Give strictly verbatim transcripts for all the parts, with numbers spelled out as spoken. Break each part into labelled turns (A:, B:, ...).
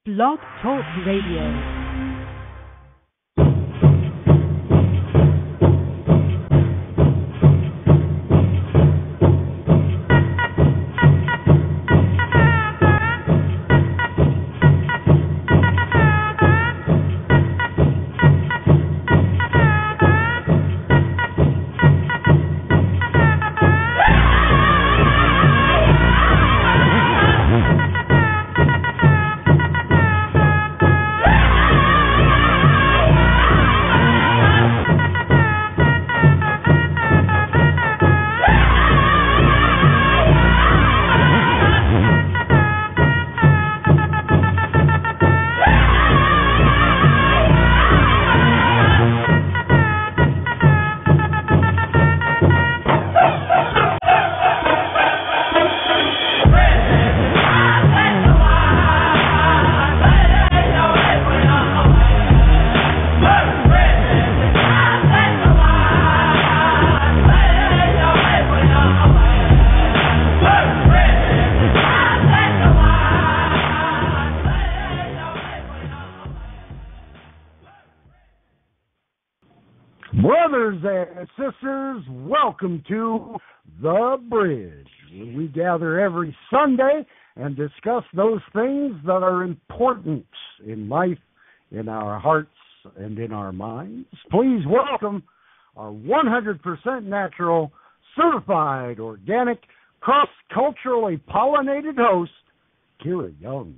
A: Blog Talk Radio.
B: Brothers and sisters, welcome to The Bridge, where we gather every Sunday and discuss those things that are important in life, in our hearts, and in our minds. Please welcome our one hundred percent natural, certified, organic, cross-culturally pollinated host, Kira Young.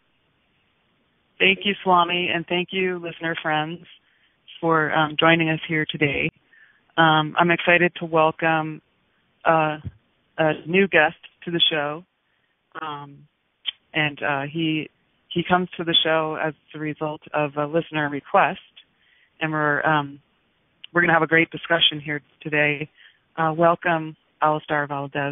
C: Thank you, Swami, and thank you, listener friends, for um, joining us here today. Um, I'm excited to welcome uh, a new guest to the show, um, and uh, he he comes to the show as the result of a listener request, and we're um, we're going to have a great discussion here today. Uh, welcome, Alistar Valadez.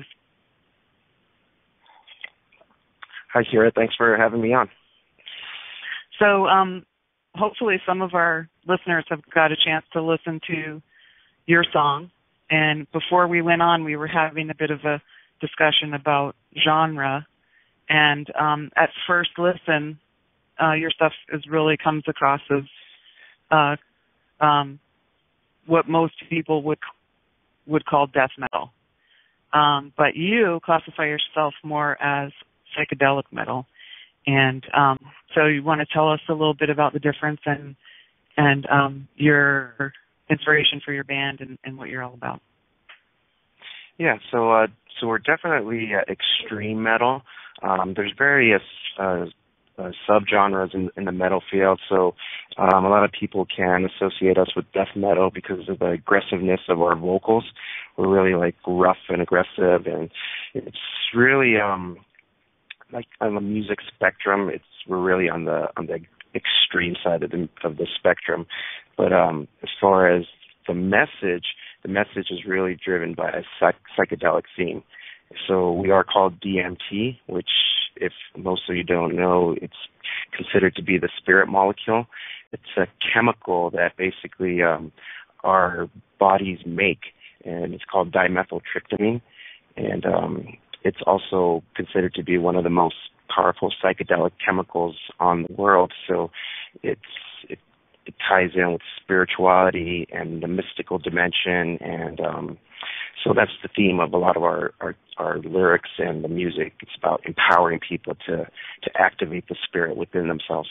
D: Hi, Kira. Thanks for having me on.
C: So, um, hopefully some of our listeners have got a chance to listen to your song. And before we went on, we were having a bit of a discussion about genre. And um, at first listen, uh, your stuff is really comes across as uh, um, what most people would would call death metal. Um, but you classify yourself more as psychedelic metal. And um, so you want to tell us a little bit about the difference and and um, your inspiration for your band and, and what you're all about.
D: Yeah, so uh, so we're definitely uh, extreme metal. Um, there's various uh, uh, subgenres in, in the metal field. So um, a lot of people can associate us with death metal because of the aggressiveness of our vocals. We're really like rough and aggressive, and it's really um, like on the music spectrum, it's we're really on the on the extreme side of the of the spectrum. But um, as far as the message, the message is really driven by a psych- psychedelic theme. So we are called D M T, which, if most of you don't know, it's considered to be the spirit molecule. It's a chemical that basically um, our bodies make, and it's called dimethyltryptamine. And um, it's also considered to be one of the most powerful psychedelic chemicals on the world. So it's it, it ties in with spirituality and the mystical dimension, and um, so that's the theme of a lot of our, our, our lyrics and the music. It's about empowering people to, to activate the spirit within themselves.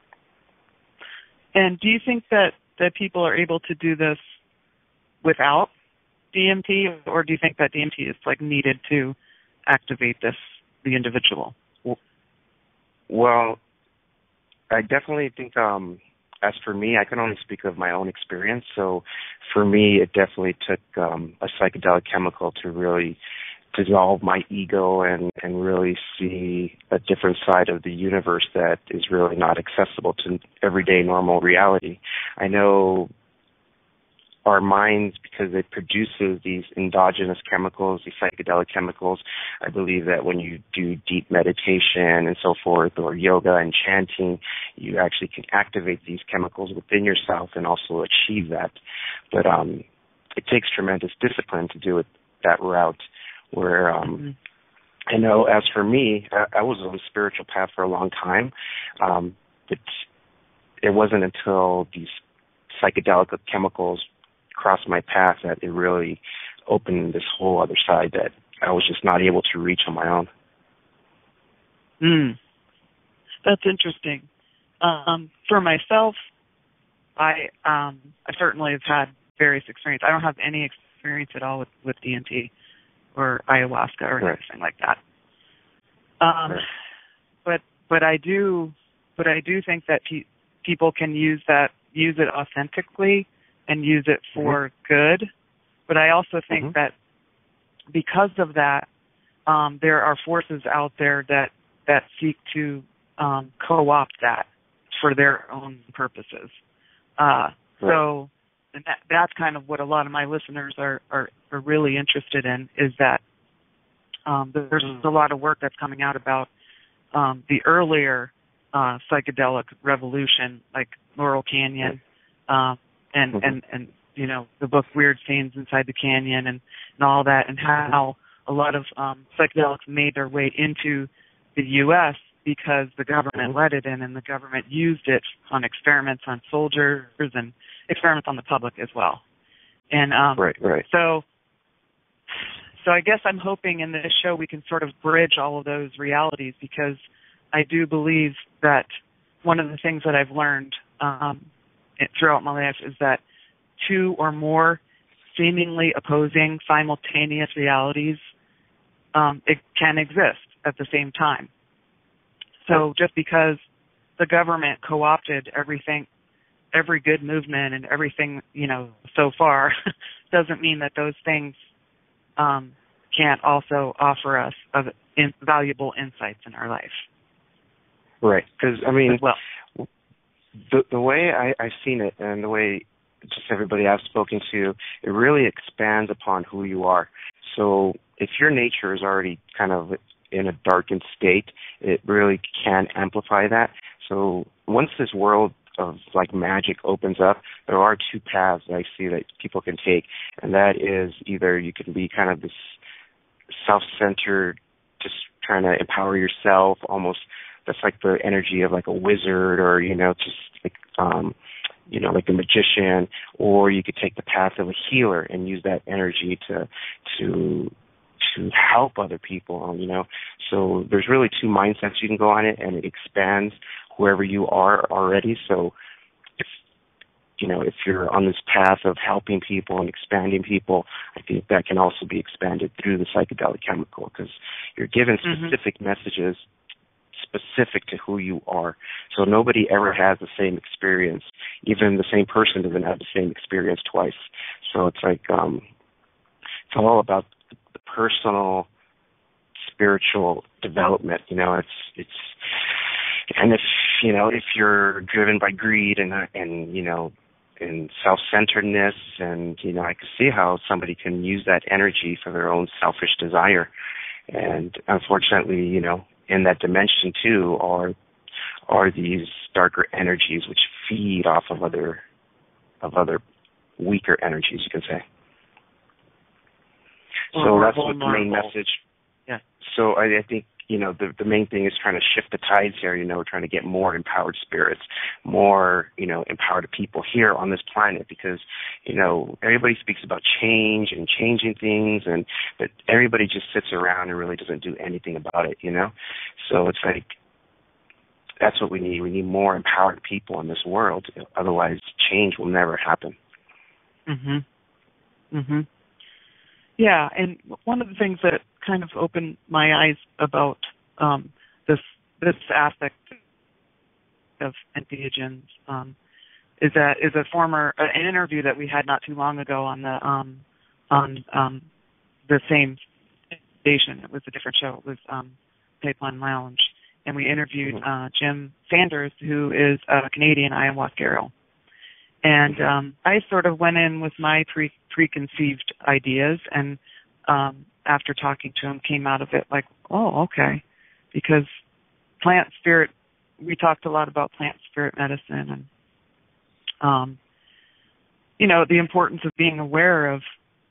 C: And do you think that, that people are able to do this without D M T, or do you think that D M T is like needed to activate this the individual?
D: Well, I definitely think, um, as for me, I can only speak of my own experience. So for me, it definitely took um, a psychedelic chemical to really dissolve my ego and, and really see a different side of the universe that is really not accessible to everyday normal reality. I know our minds, because it produces these endogenous chemicals, these psychedelic chemicals. I believe that when you do deep meditation and so forth, or yoga and chanting, you actually can activate these chemicals within yourself and also achieve that. But um, it takes tremendous discipline to do it that route, where um, I know as for me, I, I was on a spiritual path for a long time, um, but it wasn't until these psychedelic chemicals crossed my path that it really opened this whole other side that I was just not able to reach on my own.
C: Mm. That's interesting. Um, for myself, I um, I certainly have had various experiences. I don't have any experience at all with, with D M T or ayahuasca or
D: right.
C: anything like that. Um,
D: right.
C: But but I do but I do think that pe- people can use that use it authentically and use it for mm-hmm. good. But I also think mm-hmm. that because of that, um, there are forces out there that that seek to um, co-opt that for their own purposes. Uh, right. So and that, that's kind of what a lot of my listeners are, are, are really interested in, is that um, there's mm. a lot of work that's coming out about um, the earlier uh, psychedelic revolution, like Laurel Canyon, uh, and, mm-hmm. and, and, you know, the book Weird Scenes Inside the Canyon and, and all that, and how a lot of um, psychedelics made their way into the U S because the government let it in, and the government used it on experiments on soldiers and experiments on the public as well. And um,
D: right, right.
C: so, so I guess I'm hoping in this show we can sort of bridge all of those realities, because I do believe that one of the things that I've learned um, throughout my life is that two or more seemingly opposing simultaneous realities um, it can exist at the same time. So just because the government co-opted everything, every good movement and everything, you know, so far, doesn't mean that those things um, can't also offer us of in, valuable insights in our life.
D: Right, because, I mean,
C: well.
D: the, the way I, I've seen it and the way just everybody I've spoken to, it really expands upon who you are. So if your nature is already kind of in a darkened state, it really can amplify that. So once this world of like magic opens up, there are two paths that I see that people can take, and that is either you can be kind of this self-centered, just trying to empower yourself, almost that's like the energy of like a wizard, or, you know, just like, um, you know, like a magician, or you could take the path of a healer and use that energy to, to, to help other people, you know. So there's really two mindsets you can go on it, and it expands wherever you are already. So if, you know, if you're on this path of helping people and expanding people, I think that can also be expanded through the psychedelic chemical, because you're given specific mm-hmm. messages specific to who you are. So nobody ever has the same experience. Even the same person doesn't have the same experience twice. So it's like, um, it's all about the personal, spiritual development. You know, it's, it's, and if, you know, if you're driven by greed and, and, you know, and self-centeredness, and, you know, I can see how somebody can use that energy for their own selfish desire. And unfortunately, you know, in that dimension too are are these darker energies which feed off of other of other weaker energies, you can say.
C: Well,
D: so that's what the main message.
C: Yeah.
D: So I, I think, you know, the the main thing is trying to shift the tides here. You know, we're trying to get more empowered spirits, more, you know, empowered people here on this planet, because, you know, everybody speaks about change and changing things, and but everybody just sits around and really doesn't do anything about it. You know, so it's like that's what we need. We need more empowered people in this world. Otherwise, change will never happen.
C: Mhm. Mhm. Yeah, and one of the things that kind of opened my eyes about um, this this aspect of entheogens um, is that is a former uh, an interview that we had not too long ago on the um, on um, the same station. It was a different show. It was um, Pipeline Lounge, and we interviewed uh, Jim Sanders, who is a Canadian ayahuasquero. And um, I sort of went in with my pre- preconceived ideas, and um, after talking to him, came out of it like, oh, okay, because plant spirit, we talked a lot about plant spirit medicine, and um, you know, the importance of being aware of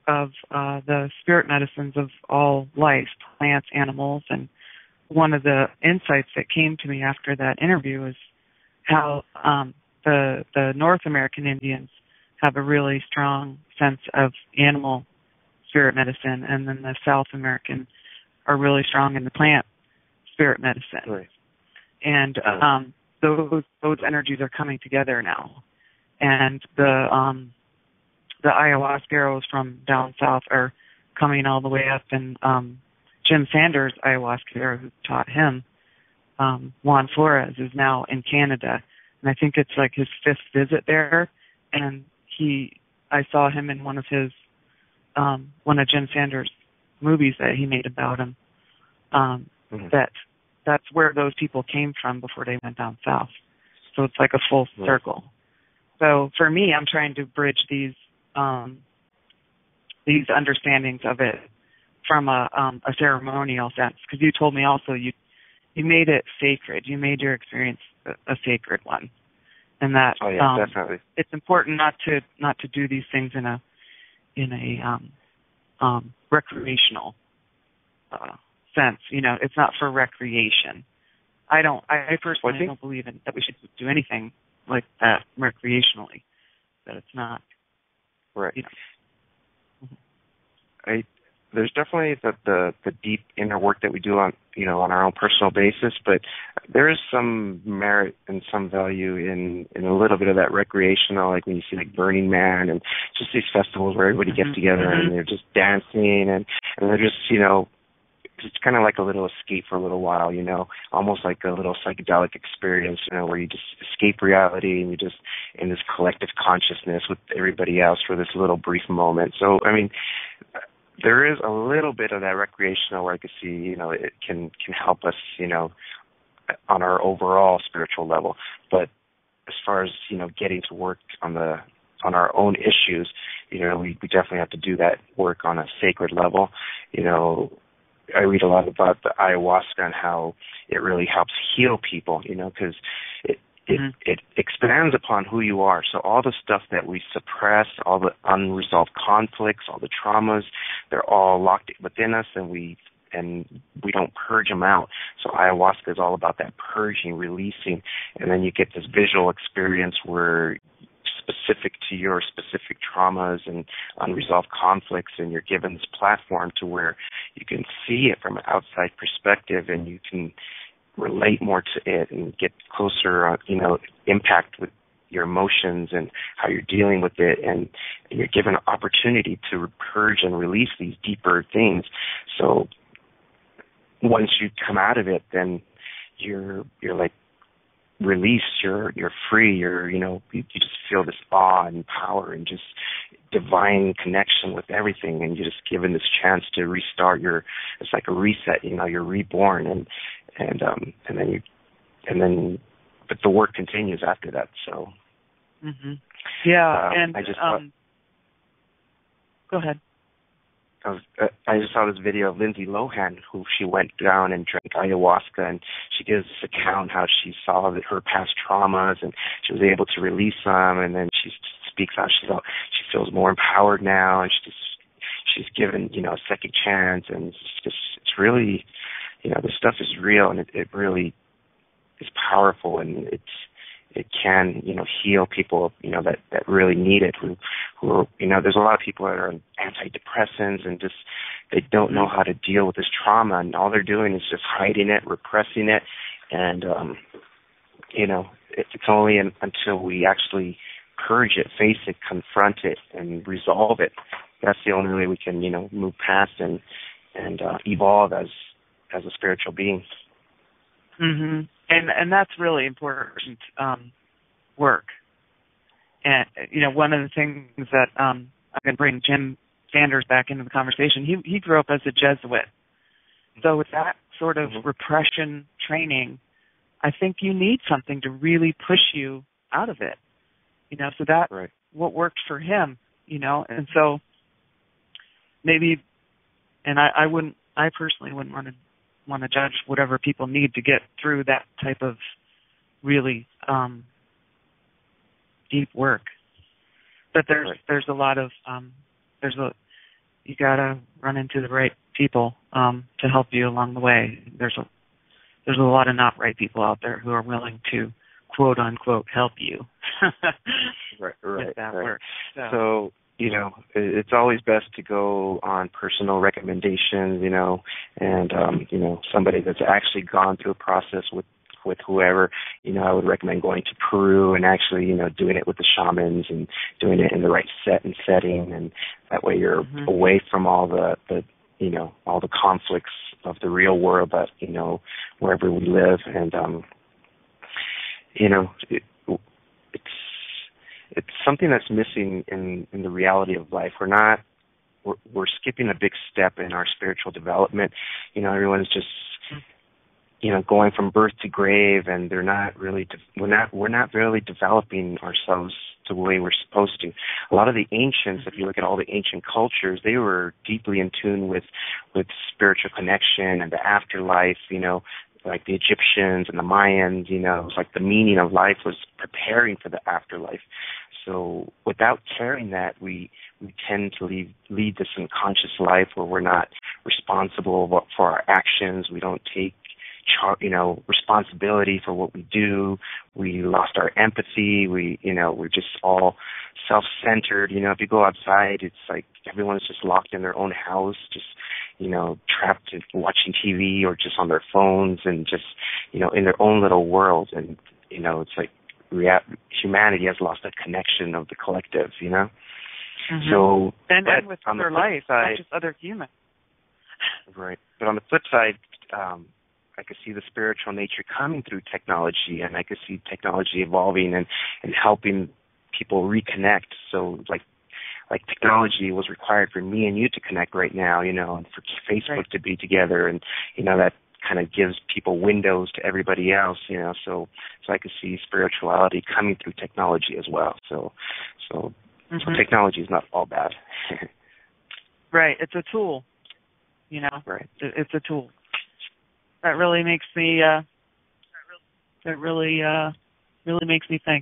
C: of uh, the spirit medicines of all life, plants, animals, and one of the insights that came to me after that interview is how um, the the North American Indians have a really strong sense of animal spirit medicine, and then the South American are really strong in the plant spirit medicine.
D: Right.
C: And um, those those energies are coming together now. And the um, the ayahuasca arrows from down south are coming all the way up, and um, Jim Sanders' ayahuasca arrow, who taught him, um, Juan Flores, is now in Canada, and I think it's like his fifth visit there. And he, I saw him in one of his um, one of Jim Sanders' movies that he made about him. Um,
D: mm-hmm. That
C: that's where those people came from before they went down south. So it's like a full
D: right.
C: circle. So for me, I'm trying to bridge these um, these understandings of it from a, um, a ceremonial sense, because you told me also you you made it sacred. You made your experience a, a sacred one, and that
D: oh yeah,
C: um,
D: definitely.
C: It's important not to not to do these things in a in a um, um, recreational uh, sense. You know, it's not for recreation. I don't. I personally
D: well, I think,
C: don't believe in that we should do anything like that recreationally. That it's not
D: right.
C: You know. Mm-hmm.
D: I there's definitely the, the the deep inner work that we do on you know on our own personal basis, but there is some merit and some value in in a little bit of that recreational, like when you see like Burning Man and just these festivals where everybody
C: mm-hmm.
D: gets together
C: mm-hmm.
D: and they're just dancing and and they're just you know. It's kind of like a little escape for a little while, you know, almost like a little psychedelic experience, you know, where you just escape reality and you just in this collective consciousness with everybody else for this little brief moment. So, I mean, there is a little bit of that recreational where I could see, you know, it can, can help us, you know, on our overall spiritual level. But as far as, you know, getting to work on the on our own issues, you know, we, we definitely have to do that work on a sacred level, you know. I read a lot about the ayahuasca and how it really helps heal people, you know, because it, it, mm-hmm. it expands upon who you are. So all the stuff that we suppress, all the unresolved conflicts, all the traumas, they're all locked within us, and we and we don't purge them out. So ayahuasca is all about that purging, releasing, and then you get this visual experience where specific to your specific traumas and unresolved conflicts, and you're given this platform to where you can see it from an outside perspective and you can relate more to it and get closer, uh, you know, impact with your emotions and how you're dealing with it, and, and you're given an opportunity to purge and release these deeper things. So once you come out of it, then you're you're like released, you're you're free, you're you know you, you just feel this awe and power and just divine connection with everything, and you're just given this chance to restart your it's like a reset, you know, you're reborn, and and um and then you and then but the work continues after that. So
C: mm-hmm. yeah
D: uh,
C: and
D: I just
C: um thought, go ahead.
D: I, was, uh, I just saw this video of Lindsay Lohan, who she went down and drank ayahuasca, and she gives this account how she saw that her past traumas, and she was able to release them, and then she speaks how she felt she feels more empowered now, and she just she's given you know a second chance, and it's just it's really you know this stuff is real, and it, it really is powerful, and it's it can, you know, heal people, you know, that, that really need it, who, who are, you know, there's a lot of people that are on antidepressants and just, they don't know how to deal with this trauma, and all they're doing is just hiding it, repressing it, and, um, you know, it, it's only in, until we actually purge it, face it, confront it, and resolve it, that's the only way we can, you know, move past and, and, uh, evolve as, as a spiritual being.
C: Mm-hmm. And and that's really important um, work. And you know, one of the things that um, I'm going to bring Jim Sanders back into the conversation. He he grew up as a Jesuit, so with that sort of mm-hmm. repression training, I think you need something to really push you out of it. You know, so that
D: right.
C: what worked for him. You know, and so maybe, and I, I wouldn't, I personally wouldn't want to. want to judge whatever people need to get through that type of really um, deep work. But there's
D: right.
C: there's a lot of um, there's a you gotta run into the right people um, to help you along the way. There's a there's a lot of not right people out there who are willing to quote unquote help you.
D: right, right,
C: if that
D: right.
C: works. So,
D: so you know, it's always best to go on personal recommendations. You know, and um, you know, somebody that's actually gone through a process with. with whoever, you know, I would recommend going to Peru and actually, you know, doing it with the shamans and doing it in the right set and setting, and that way you're mm-hmm. away from all the, the, you know, all the conflicts of the real world that, you know, wherever we live. And, um, you know, it, it's, it's something that's missing in, in the reality of life. We're not, we're, we're skipping a big step in our spiritual development. You know, everyone's just, you know, going from birth to grave, and they're not really, de- we're not, we're not really developing ourselves the way we're supposed to. A lot of the ancients, if you look at all the ancient cultures, they were deeply in tune with, with spiritual connection and the afterlife, you know, like the Egyptians and the Mayans, you know, it was like the meaning of life was preparing for the afterlife. So without carrying that, we, we tend to lead, lead this unconscious life where we're not responsible for our actions. We don't take you know, responsibility for what we do. We lost our empathy. We, you know, we're just all self-centered. You know, if you go outside, it's like everyone's just locked in their own house, just, you know, trapped in watching T V or just on their phones and just, you know, in their own little world. And, you know, it's like rea- humanity has lost that connection of the collective, you know?
C: Mm-hmm.
D: So,
C: and then with
D: on
C: their
D: the flip
C: life,
D: side,
C: not just other humans.
D: Right. But on the flip side, um, I could see the spiritual nature coming through technology, and I could see technology evolving and, and helping people reconnect. So, like, like technology was required for me and you to connect right now, you know, and for Facebook
C: right.
D: to be together, and you know that kind of gives people windows to everybody else, you know. So, so I could see spirituality coming through technology as well. So, so, mm-hmm. so technology is not all bad.
C: Right. It's a tool, you know.
D: Right.
C: It's a tool. That really makes me. Uh, that really, uh, really makes me think.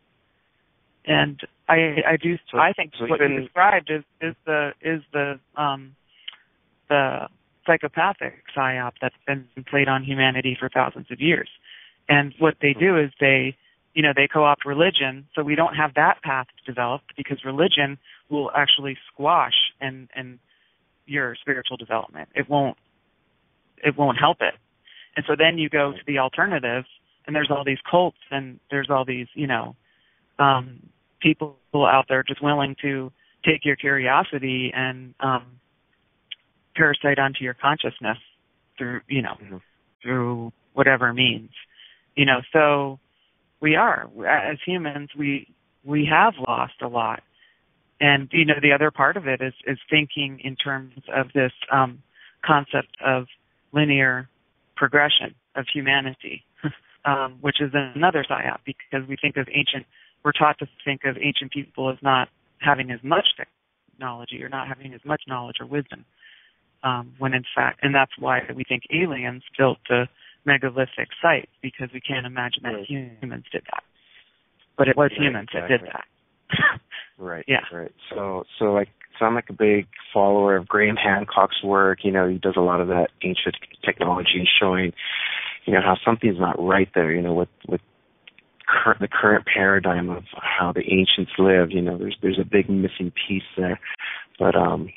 C: And I, I do.
D: So,
C: I think
D: so
C: what
D: even,
C: you described is, is the is the um, the psychopathic psyop that's been played on humanity for thousands of years. And what they do is they, you know, they co-opt religion, so we don't have that path developed because religion will actually squash and and your spiritual development. It won't. It won't help it. And so then you go to the alternative, and there's all these cults, and there's all these, you know, um, people out there just willing to take your curiosity and um, parasite onto your consciousness through, you know, mm-hmm. through whatever means, you know. So we are, as humans, we we have lost a lot, and you know, the other part of it is is thinking in terms of this um, concept of linear progression of humanity, um, which is another psyop, because we think of ancient, we're taught to think of ancient people as not having as much technology or not having as much knowledge or wisdom, um, when in fact, and that's why we think aliens built the megalithic sites, because we can't imagine that right. humans did that. But it was right, humans exactly. that did that.
D: Right.
C: Yeah.
D: Right. So, so like, so I'm like a big follower of Graham Hancock's work. You know, he does a lot of that ancient technology and showing, you know, how something's not right there. You know, with with cur- the current paradigm of how the ancients lived. You know, there's there's a big missing piece there. But um,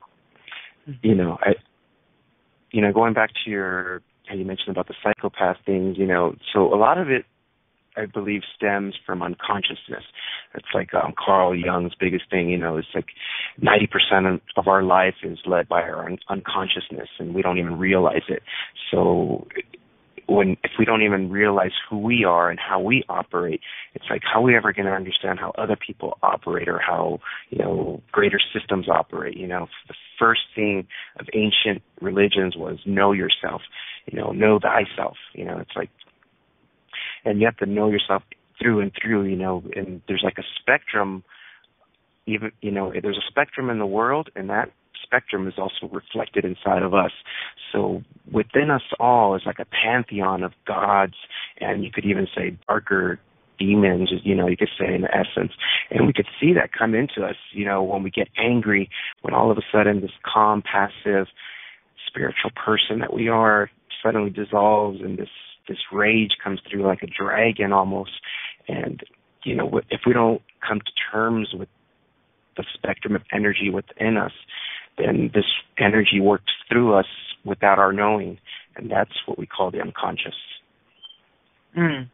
D: you know, I, you know, going back to your, how you mentioned about the psychopath things. You know, so a lot of it, I believe, stems from unconsciousness. It's like um, Carl Jung's biggest thing, you know, it's like ninety percent of our life is led by our un- unconsciousness, and we don't even realize it. So when if we don't even realize who we are and how we operate, it's like, how are we ever going to understand how other people operate, or how, you know, greater systems operate? You know, the first thing of ancient religions was know yourself, you know, know thyself. You know, it's like, and you have to know yourself through and through, you know, and there's like a spectrum, even, you know, there's a spectrum in the world, and that spectrum is also reflected inside of us. So within us all is like a pantheon of gods, and you could even say darker demons, you know, you could say in essence. And we could see that come into us, you know, when we get angry, when all of a sudden this calm, passive, spiritual person that we are suddenly dissolves and this, this rage comes through like a dragon almost. And, you know, if we don't come to terms with the spectrum of energy within us, then this energy works through us without our knowing. And that's what we call the unconscious.
C: Mm.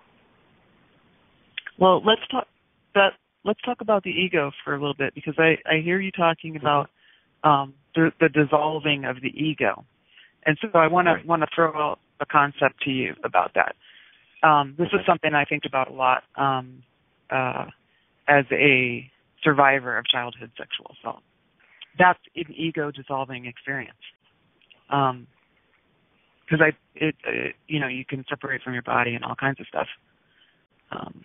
C: Well, let's talk. But let's talk about the ego for a little bit, because I, I hear you talking about um, the, the dissolving of the ego, and so I want to want to throw out a concept to you about that. Um, this is something I think about a lot um, uh, as a survivor of childhood sexual assault. That's an ego dissolving experience. Um, because I, it, it, you know, you can separate from your body and all kinds of stuff. Um,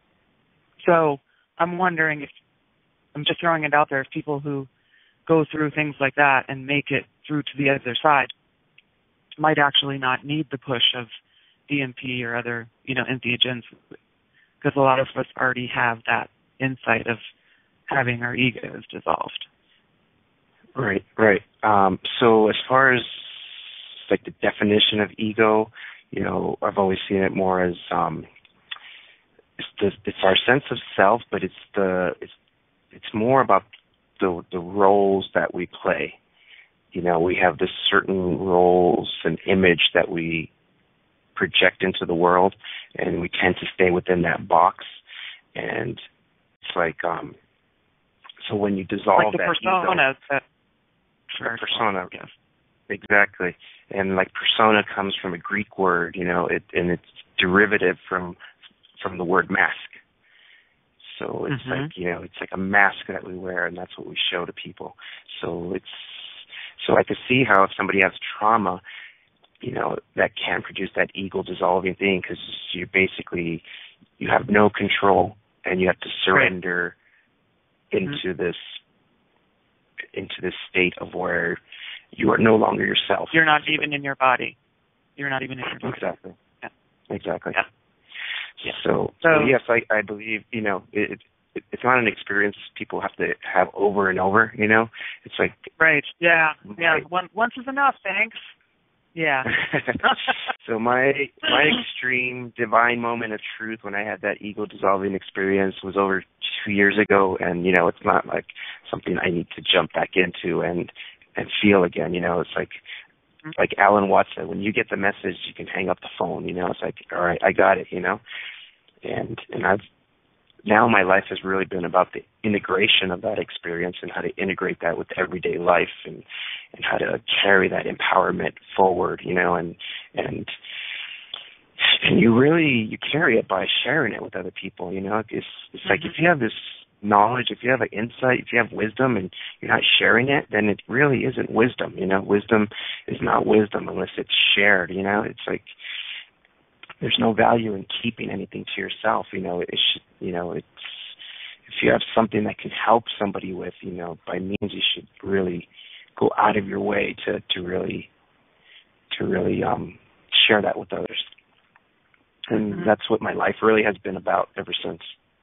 C: so I'm wondering if, I'm just throwing it out there, if people who go through things like that and make it through to the other side might actually not need the push of D M P or other, you know, entheogens, because a lot of us already have that insight of having our egos dissolved.
D: Right, right. Um, so as far as like the definition of ego, you know, I've always seen it more as um, it's the, it's our sense of self, but it's the it's it's more about the the roles that we play. You know, we have this certain roles and image that we project into the world, and we tend to stay within that box. And it's like um, so when you dissolve
C: like the
D: that
C: persona,
D: ego,
C: that
D: the persona, yes. Exactly. And like persona comes from a Greek word, you know, it and it's derivative from from the word mask. So it's
C: mm-hmm.
D: like, you know, it's like a mask that we wear, and that's what we show to people. So it's so I could see how if somebody has trauma, you know, that can produce that ego dissolving thing, because you basically you have no control and you have to surrender right. into mm-hmm. this into this state of where you are no longer yourself.
C: You're not even in your body. You're not even in your body.
D: Exactly.
C: Yeah.
D: Exactly.
C: Yeah.
D: yeah. So, so, so, yes, I, I believe, you know, it, it, it's not an experience people have to have over and over, you know? It's like...
C: Right. Yeah. Yeah.
D: Right.
C: One, once is enough, thanks. Yeah.
D: So my my extreme divine moment of truth when I had that ego dissolving experience was over two years ago, and you know it's not like something I need to jump back into and and feel again. You know, it's like mm-hmm. like Alan Watts said, when you get the message, you can hang up the phone. You know, it's like, all right, I got it. You know, and and I've now my life has really been about the integration of that experience and how to integrate that with everyday life and, and how to carry that empowerment forward, you know, and and and you really you carry it by sharing it with other people, you know. It's it's mm-hmm. like if you have this knowledge, if you have an insight, if you have wisdom and you're not sharing it, then it really isn't wisdom, you know. Wisdom is not wisdom unless it's shared, you know. It's like there's no value in keeping anything to yourself, you know. It should, you know, it's if you have something that can help somebody with, you know, by means you should really go out of your way to, to really to really um, share that with others. And mm-hmm. that's what my life really has been about ever since.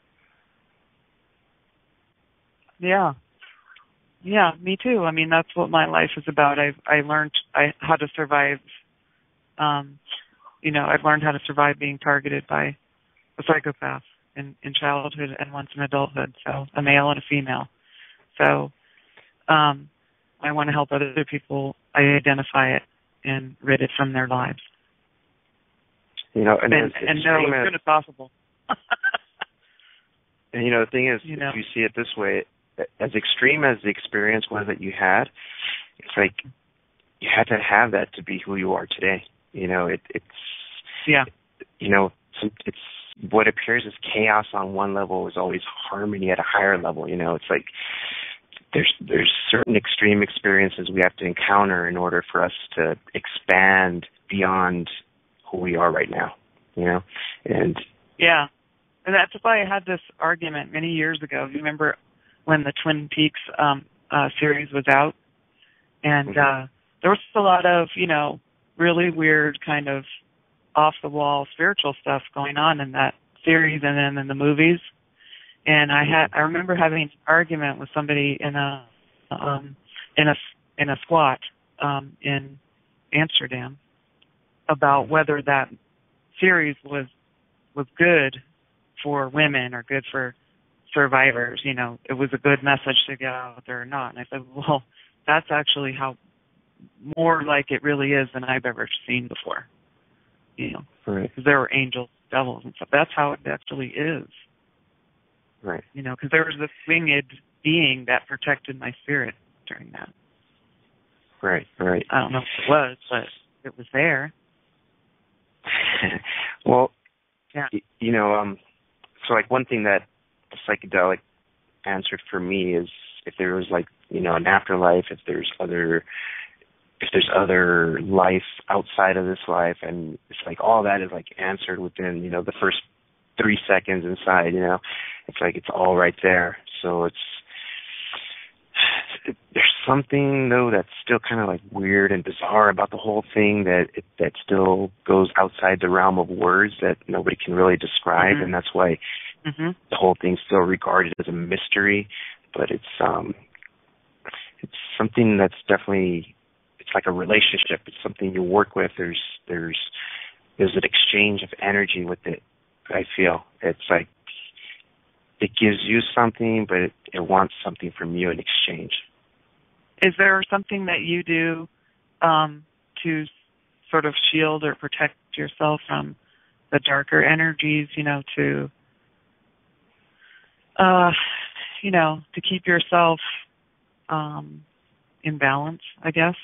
C: Yeah. Yeah, me too. I mean, that's what my life is about. I I learned I, how to survive um You know, I've learned how to survive being targeted by a psychopath in, in childhood and once in adulthood, so a male and a female. So um, I want to help other people identify it and rid it from their lives.
D: You know, and,
C: and, and know as soon as possible.
D: And, you know, the thing is,
C: you know.
D: if you see it this way, as extreme as the experience was that you had, it's like you had to have that to be who you are today. You know, it, it's,
C: yeah.
D: you know, it's, it's what appears as chaos on one level is always harmony at a higher level. You know, it's like there's there's certain extreme experiences we have to encounter in order for us to expand beyond who we are right now. You know, and
C: yeah, and that's why I had this argument many years ago. You remember when the Twin Peaks um, uh, series was out, and mm-hmm. uh, there was a lot of, you know, really weird kind of off-the-wall spiritual stuff going on in that series and then in the movies. And I had I remember having an argument with somebody in a um, in a in a squat um, in Amsterdam about whether that series was was good for women or good for survivors. You know, it was a good message to get out there or not. And I said, well, that's actually how more like it really is than I've ever seen before. You know,
D: right?
C: Because there were angels, devils, and stuff. That's how it actually is.
D: Right.
C: You know, because there was this winged being that protected my spirit during that.
D: Right, right.
C: I don't know if it was, but it was there.
D: Well,
C: yeah.
D: y- you know, um, so like one thing that the psychedelic answered for me is if there was like, you know, an afterlife, if there's other, if there's other life outside of this life, and it's like all that is like answered within, you know, the first three seconds inside, you know, it's like it's all right there. So it's, it, there's something though that's still kind of like weird and bizarre about the whole thing that it, that still goes outside the realm of words that nobody can really describe,
C: mm-hmm.
D: and that's why
C: mm-hmm.
D: the whole thing's still regarded as a mystery. But it's um, it's something that's definitely, it's like a relationship. It's something you work with. There's there's there's an exchange of energy with it. I feel it's like it gives you something, but it, it wants something from you in exchange.
C: Is there something that you do um, to sort of shield or protect yourself from the darker energies, you know, to, uh, you know, to keep yourself um, in balance, I guess?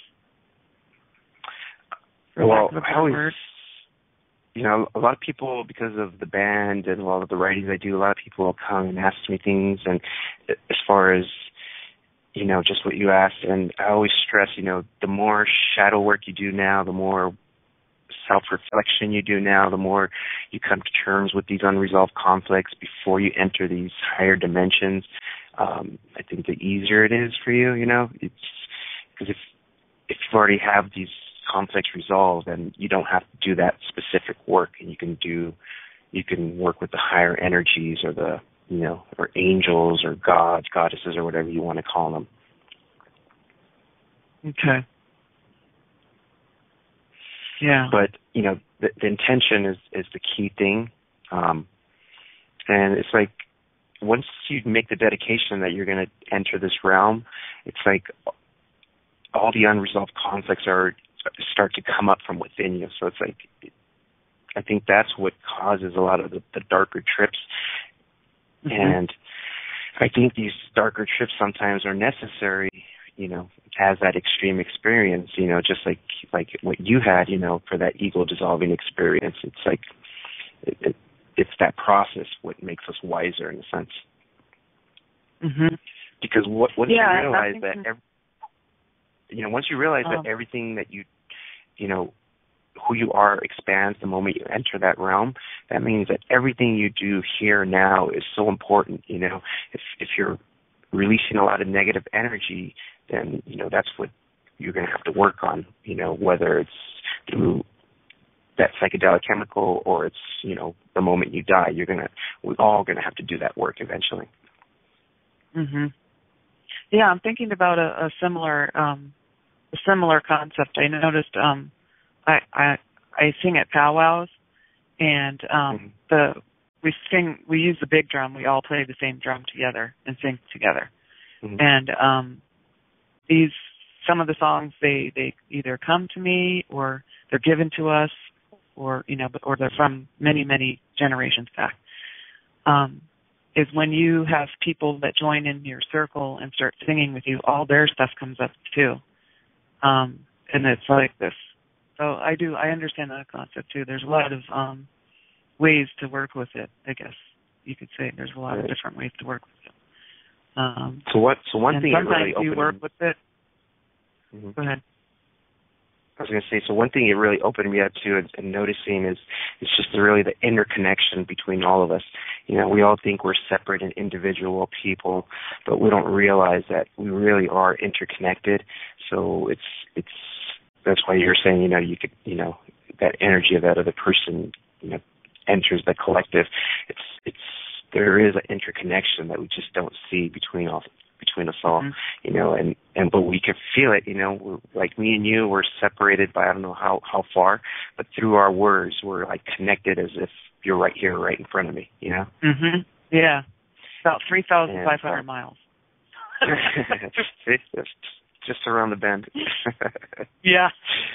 C: For
D: well,
C: lack of a better
D: I always,
C: word.
D: you know, a lot of people, because of the band and a lot of the writings I do, a lot of people will come and ask me things, and as far as, you know, just what you asked, and I always stress, you know, the more shadow work you do now, the more self-reflection you do now, the more you come to terms with these unresolved conflicts before you enter these higher dimensions, um, I think the easier it is for you, you know, it's because if, if you already have these conflicts resolved, then you don't have to do that specific work, and you can do, you can work with the higher energies or the, you know, or angels or gods, goddesses, or whatever you want to call them.
C: Okay. Yeah.
D: But, you know, the, the intention is, is the key thing. Um, and it's like, once you make the dedication that you're going to enter this realm, it's like all the unresolved conflicts are start to come up from within you. So it's like, I think that's what causes a lot of the, the darker trips. Mm-hmm. And I think these darker trips sometimes are necessary, you know, as that extreme experience, you know, just like like what you had, you know, for that ego dissolving experience. It's like it, it, it's that process what makes us wiser in a sense.
C: Mm-hmm.
D: Because what, once
C: yeah,
D: you realize that, every, you know, once you realize
C: um,
D: that everything that you, you know, who you are expands the moment you enter that realm, that means that everything you do here now is so important. You know, if if you're releasing a lot of negative energy, then, you know, that's what you're going to have to work on, you know, whether it's through that psychedelic chemical or it's, you know, the moment you die, you're going to, we're all going to have to do that work eventually.
C: Mm-hmm. Yeah, I'm thinking about a, a similar, um, a similar concept. I noticed, um, I, I I sing at powwows, and um,
D: mm-hmm.
C: the we sing we use the big drum. We all play the same drum together and sing together. Mm-hmm. And um, these some of the songs they, they either come to me or they're given to us, or you know, or they're from many many generations back. Um, is when you have people that join in your circle and start singing with you, all their stuff comes up too, um, and it's like this. So I do, I understand that concept too. There's a lot of um, ways to work with it, I guess you could say. There's a lot right. of different ways to work with it. Um,
D: so what? So one
C: and
D: thing
C: sometimes
D: it really
C: you
D: opened...
C: work with it.
D: Mm-hmm.
C: Go ahead.
D: I was going to say, so one thing it really opened me up to and, and noticing is it's just really the interconnection between all of us. You know, we all think we're separate and individual people, but we don't realize that we really are interconnected. So it's it's that's why you're saying, you know, you could, you know, that energy of that other person, you know, enters the collective. It's it's there is an interconnection that we just don't see between all between us all, mm-hmm. you know, and, and but we can feel it, you know, we're, like me and you, we're separated by I don't know how, how far, but through our words, we're like connected as if you're right here, right in front of me, you know?
C: Mm-hmm. Yeah. About three thousand five hundred uh, miles.
D: just, just around the bend.
C: yeah.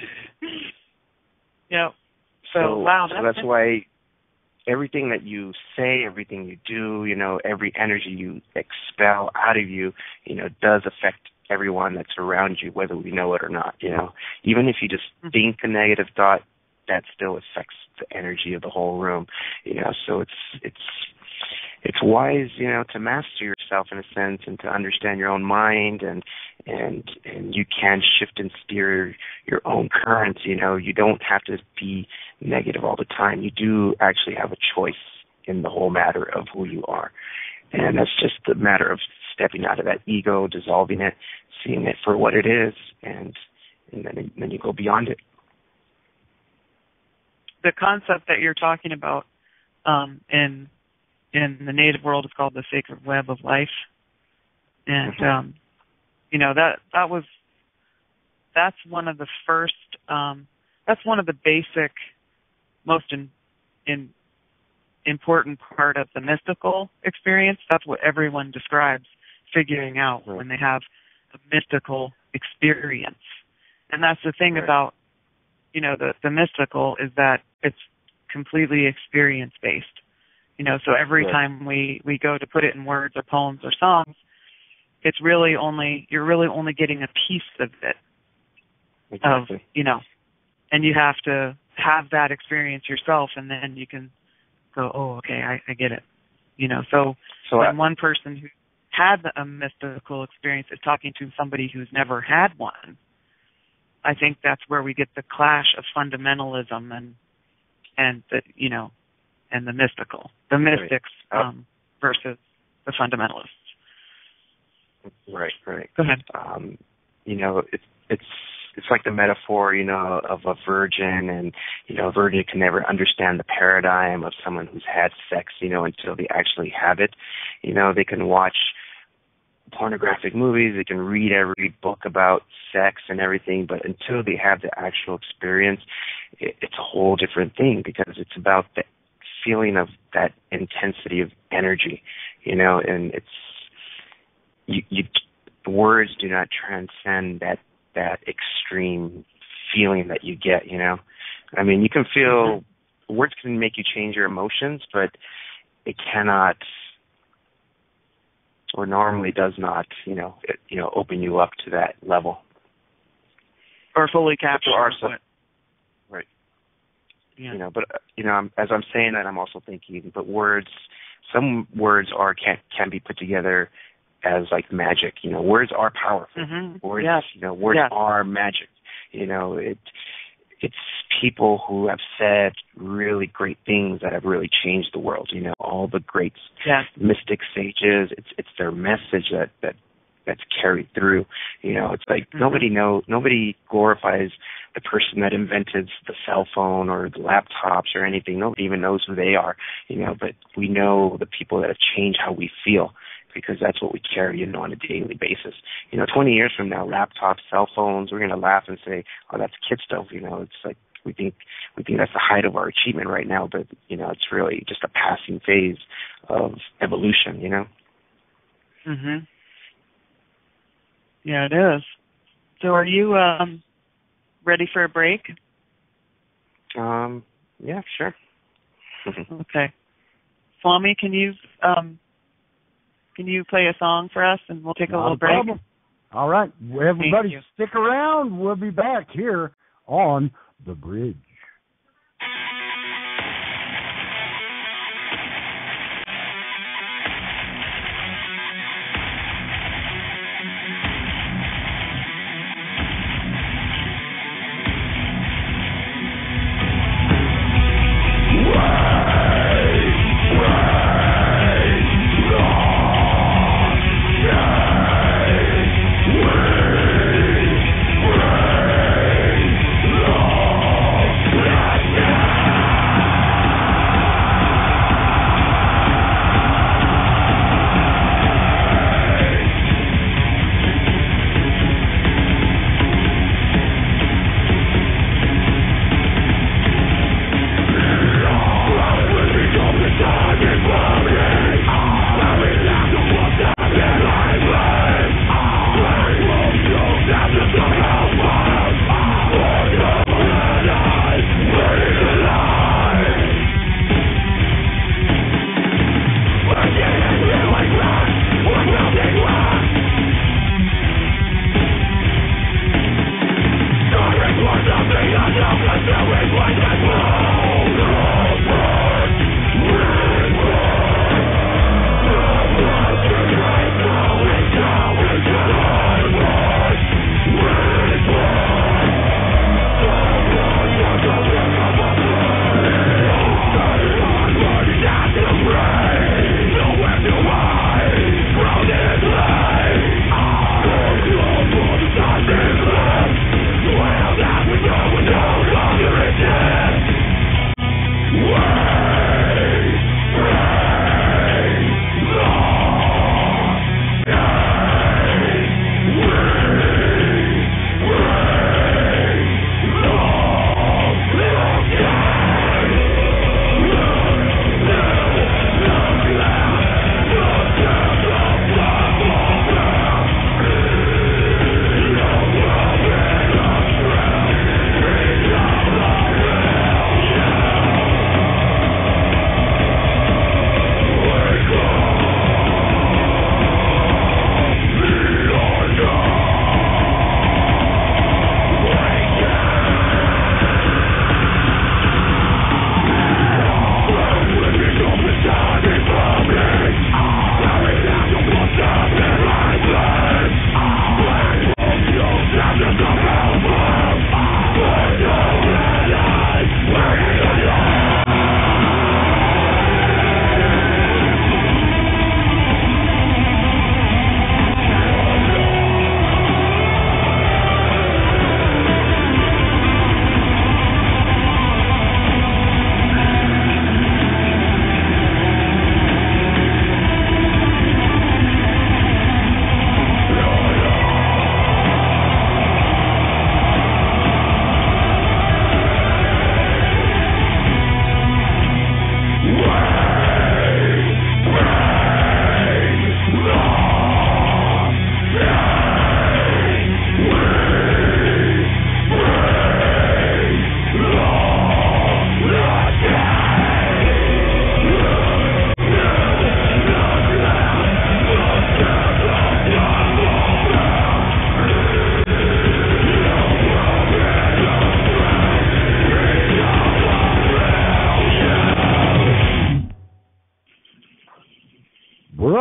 C: Yeah. So,
D: so
C: wow.
D: So that's, that's why everything that you say, everything you do, you know, every energy you expel out of you, you know, does affect everyone that's around you, whether we know it or not, you know. Even if you just mm-hmm. think a negative thought, that still affects the energy of the whole room, you know. So it's it's it's wise, you know, to master yourself in a sense and to understand your own mind, and and and you can shift and steer your own currents, you know. You don't have to be negative all the time. You do actually have a choice in the whole matter of who you are. And that's just a matter of stepping out of that ego, dissolving it, seeing it for what it is, and and then then you go beyond it.
C: The concept that you're talking about um, in in the native world is called the sacred web of life, and mm-hmm. um, you know that that was that's one of the first um, that's one of the basic, most in, in important part of the mystical experience. That's what everyone describes figuring out right. when they have a mystical experience, and that's the thing right. about you know the the mystical is that it's completely experience-based. You know, so every right. time we, we go to put it in words or poems or songs, it's really only, you're really only getting a piece of it.
D: Exactly.
C: Of, you know, and you have to have that experience yourself, and then you can go, oh, okay, I, I get it. You know, so,
D: so
C: when
D: I,
C: one person who had a mystical experience is talking to somebody who's never had one, I think that's where we get the clash of fundamentalism and and the you know and the mystical, the mystics
D: right.
C: um, versus the fundamentalists.
D: Right, right.
C: Go ahead.
D: Um, you know, it's it's it's like the metaphor, you know, of a virgin, and you know, a virgin can never understand the paradigm of someone who's had sex, you know, until they actually have it. You know, they can watch pornographic movies, they can read every book about sex and everything, but until they have the actual experience, it, it's a whole different thing, because it's about the feeling of that intensity of energy, you know, and it's you, you words do not transcend that that extreme feeling that you get, you know. I mean, you can feel mm-hmm. words can make you change your emotions, but it cannot, or normally does not, you know, it, you know, open you up to that level.
C: Or fully capture
D: it. Right. Yeah. You know, but uh, you know, I'm, as I'm saying that, I'm also thinking, but words, some words are can can be put together as like magic. You know, words are powerful.
C: Mm-hmm.
D: Words,
C: yes.
D: you know, words
C: yes.
D: are magic. You know, it. It's people who have said really great things that have really changed the world. You know, all the great
C: yes.
D: mystic sages. It's it's their message that, that that's carried through. You know, it's like mm-hmm. nobody know nobody glorifies the person that invented the cell phone or the laptops or anything. Nobody even knows who they are. You know, but we know the people that have changed how we feel, because that's what we carry, you know, on a daily basis. You know, twenty years from now, laptops, cell phones, we're going to laugh and say, oh, that's kid stuff. You know, it's like we think we think that's the height of our achievement right now, but, you know, it's really just a passing phase of evolution, you know?
C: Mm-hmm. Yeah, it is. So are you um, ready for a break?
D: Um, yeah, sure.
C: Okay. Swami, can you... Um, Can you play a song for us, and we'll take a
B: Not
C: little
B: a
C: break?
B: Problem. All right. Everybody stick around. We'll be back here on The Bridge.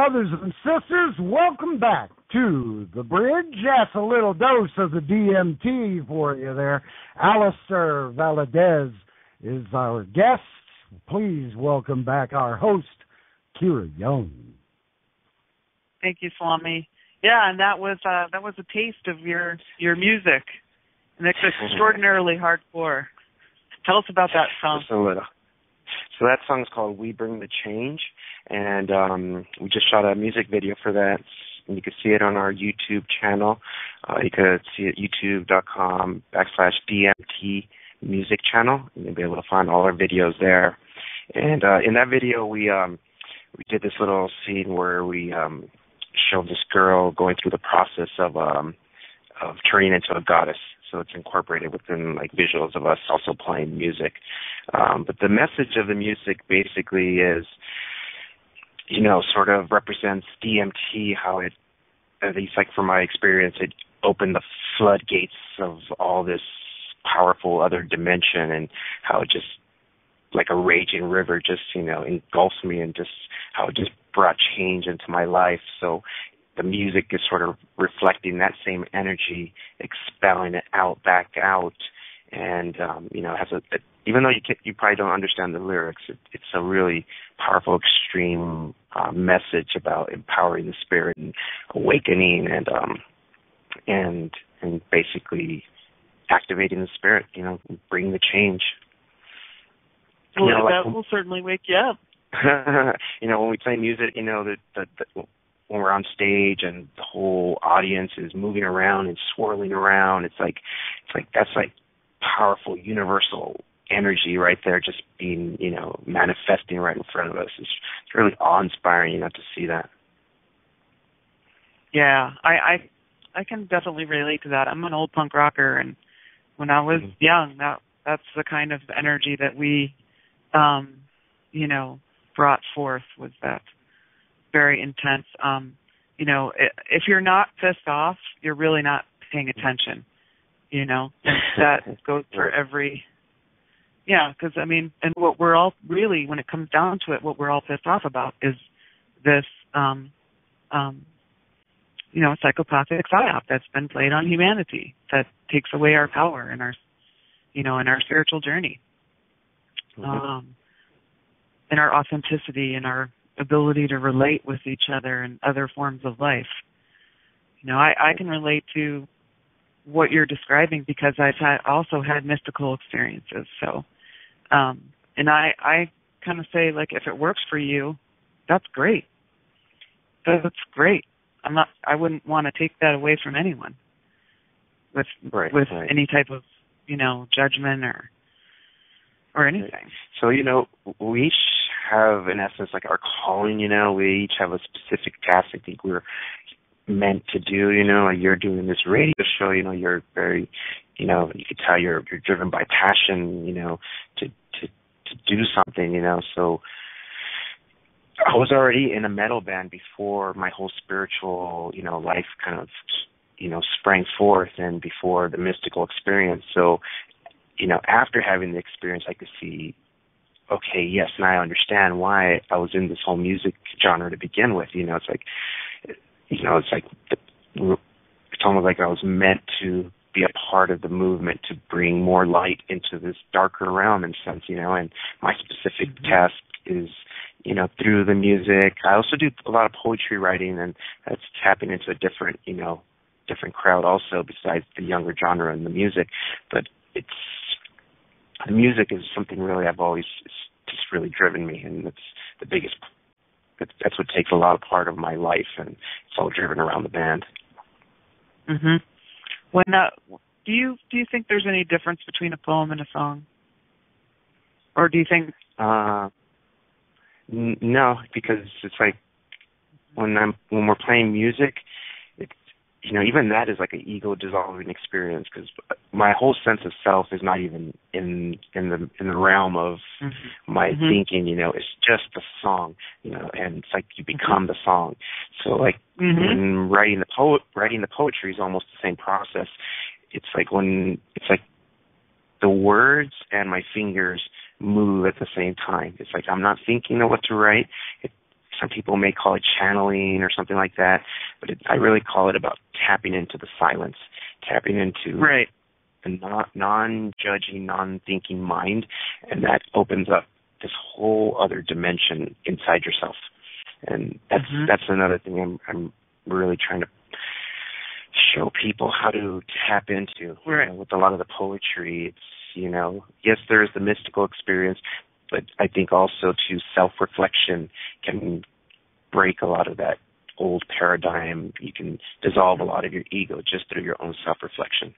B: brothers and sisters, welcome back to The Bridge. That's a little dose of the D M T for you there. Alistar Valadez is our guest. Please welcome back our host, Kira Young.
C: Thank you, Swami. Yeah, and that was uh, that was a taste of your your music, and it's extraordinarily hardcore. Tell us about that song.
D: Just a little. So that song is called "We Bring the Change," and um, we just shot a music video for that. And you can see it on our YouTube channel. Uh, you could see it youtube.com backslash DMT music channel, and you'll be able to find all our videos there. And uh, in that video, we um, we did this little scene where we um, showed this girl going through the process of um, of turning into a goddess. So it's incorporated within like visuals of us also playing music. Um, but the message of the music basically is, you know, sort of represents D M T, how it, at least like from my experience, it opened the floodgates of all this powerful other dimension, and how it just, like a raging river, just, you know, engulfed me, and just how it just brought change into my life. So the music is sort of reflecting that same energy, expelling it out, back out, and um, you know, has a, a even though you can, you probably don't understand the lyrics, it, it's a really powerful, extreme uh, message about empowering the spirit and awakening, and um, and and basically activating the spirit. You know, bring the change.
C: Well,
D: you know,
C: that
D: like,
C: will certainly wake you up.
D: You know, when we play music, you know, that the, the, when we're on stage and the whole audience is moving around and swirling around, it's like, it's like that's like powerful, universal energy right there, just being, you know, manifesting right in front of us. It's, it's really awe-inspiring, you know, to see that.
C: Yeah, I, I, I can definitely relate to that. I'm an old punk rocker, and when I was mm-hmm. young, that that's the kind of energy that we, um, you know, brought forth, was that very intense. Um, you know, if you're not pissed off, you're really not paying attention, you know, and that goes for every, yeah, because, I mean, and what we're all really, when it comes down to it, what we're all pissed off about is this, um, um, you know, psychopathic psyop that's been played on humanity that takes away our power and our, you know, in our spiritual journey, mm-hmm. um, and our authenticity and our ability to relate with each other and other forms of life. You know, I, I can relate to what you're describing because I've had, also had mystical experiences. So, um, and I, I kind of say, like, if it works for you, that's great. That's great. I'm not, I wouldn't want to take that away from anyone with,
D: right,
C: with
D: right.
C: any type of, you know, judgment or, or anything.
D: Right. So, you know, we each have, in essence, like our calling, you know, we each have a specific task I think we're meant to do, you know, like you're doing this radio show, you know, you're very, you know, you can tell you're you're driven by passion, you know, to, to, to do something, you know, so I was already in a metal band before my whole spiritual, you know, life kind of, you know, sprang forth and before the mystical experience. So, you know, after having the experience, I could see, okay, yes, now I understand why I was in this whole music genre to begin with. You know, it's like, you know, it's like, it's almost like I was meant to be a part of the movement to bring more light into this darker realm in a sense, you know, and my specific mm-hmm. task is, you know, through the music. I also do a lot of poetry writing, and that's tapping into a different, you know, different crowd also besides the younger genre and the music. But it's, the music is something really I've always just really driven me, and it's the biggest, that's what takes a lot of part of my life, and it's all driven around the band.
C: Mhm. When uh, do you do you think there's any difference between a poem and a song, or do you think?
D: Uh, n- no, because it's like when I'm when we're playing music, it's, you know, even that is like an ego dissolving experience, because my whole sense of self is not even in in the in the realm of mm-hmm. my mm-hmm. thinking. You know, it's just the song. You know, and it's like you become mm-hmm. the song. So like mm-hmm. when writing the poet, writing the poetry is almost the same process. It's like when it's like the words and my fingers move at the same time. It's like I'm not thinking of what to write. It's some people may call it channeling or something like that, but it, I really call it about tapping into the silence, tapping into
C: right.
D: a non, non-judging, non-thinking mind, and that opens up this whole other dimension inside yourself. And that's mm-hmm. that's another thing I'm, I'm really trying to show people how to tap into.
C: Right.
D: You know, with a lot of the poetry, it's, you know, yes, there's the mystical experience, but I think also to self-reflection can break a lot of that old paradigm. You can dissolve a lot of your ego just through your own self-reflection.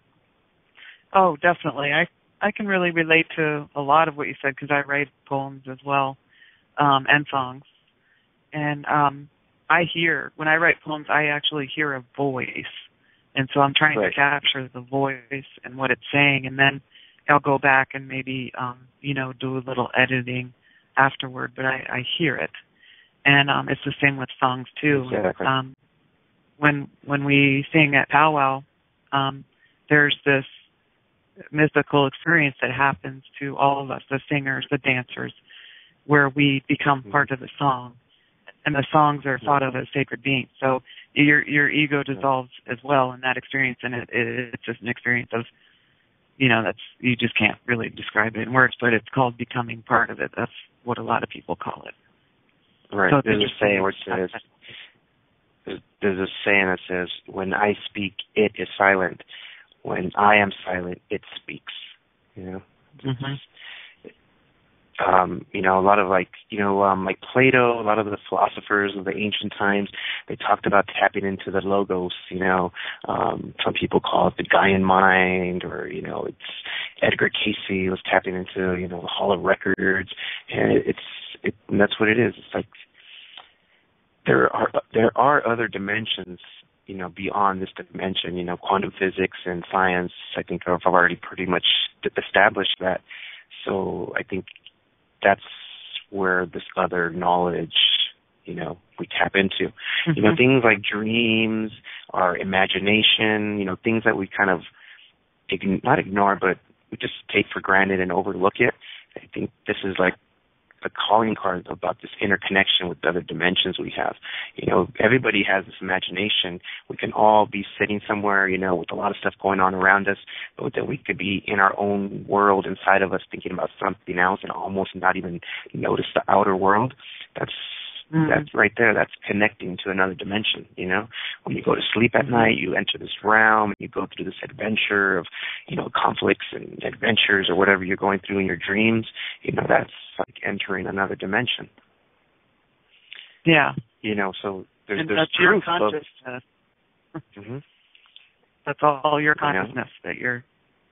C: Oh, definitely. I I can really relate to a lot of what you said because I write poems as well, um, and songs. And um, I hear, when I write poems, I actually hear a voice. And so I'm trying right. to capture the voice and what it's saying. And then I'll go back and maybe, um, you know, do a little editing afterward. But I, I hear it. And um, it's the same with songs, too.
D: Exactly.
C: Um, when, when we sing at powwow, um, there's this mystical experience that happens to all of us, the singers, the dancers, where we become mm-hmm. part of the song. And the songs are thought of as sacred beings. So your your ego dissolves as well in that experience, and it, it, it's just an experience of, you know, that's, you just can't really describe it in words, but it's called becoming part of it. That's what a lot of people call it.
D: Right.
C: So
D: there's a saying where it says, there's, there's a saying that says, when I speak, it is silent. When I am silent, it speaks. You know?
C: Mm-hmm.
D: Um, you know, a lot of like, you know, um, like Plato, a lot of the philosophers of the ancient times, they talked about tapping into the logos, you know. Um, some people call it the Gaian mind, or, you know, it's Edgar Cayce was tapping into, you know, the Hall of Records, and it, it's, it, and that's what it is. It's like there are, there are other dimensions, you know, beyond this dimension. You know, quantum physics and science, I think, have already pretty much established that. So I think that's where this other knowledge, you know, we tap into. Mm-hmm. You know, things like dreams, our imagination, you know, things that we kind of ign- not ignore, but we just take for granted and overlook it. I think this is like a calling card about this interconnection with the other dimensions we have. You know, everybody has this imagination. We can all be sitting somewhere, you know, with a lot of stuff going on around us, but then we could be in our own world inside of us thinking about something else and almost not even notice the outer world. That's mm-hmm. that's right there. That's connecting to another dimension, you know. When you go to sleep at mm-hmm. night, you enter this realm, and you go through this adventure of, you know, conflicts and adventures or whatever you're going through in your dreams. You know, that's like entering another dimension.
C: Yeah.
D: You know, so there's
C: and
D: there's
C: that's
D: proof
C: your consciousness.
D: Of, mm-hmm.
C: That's all your consciousness you know? that you're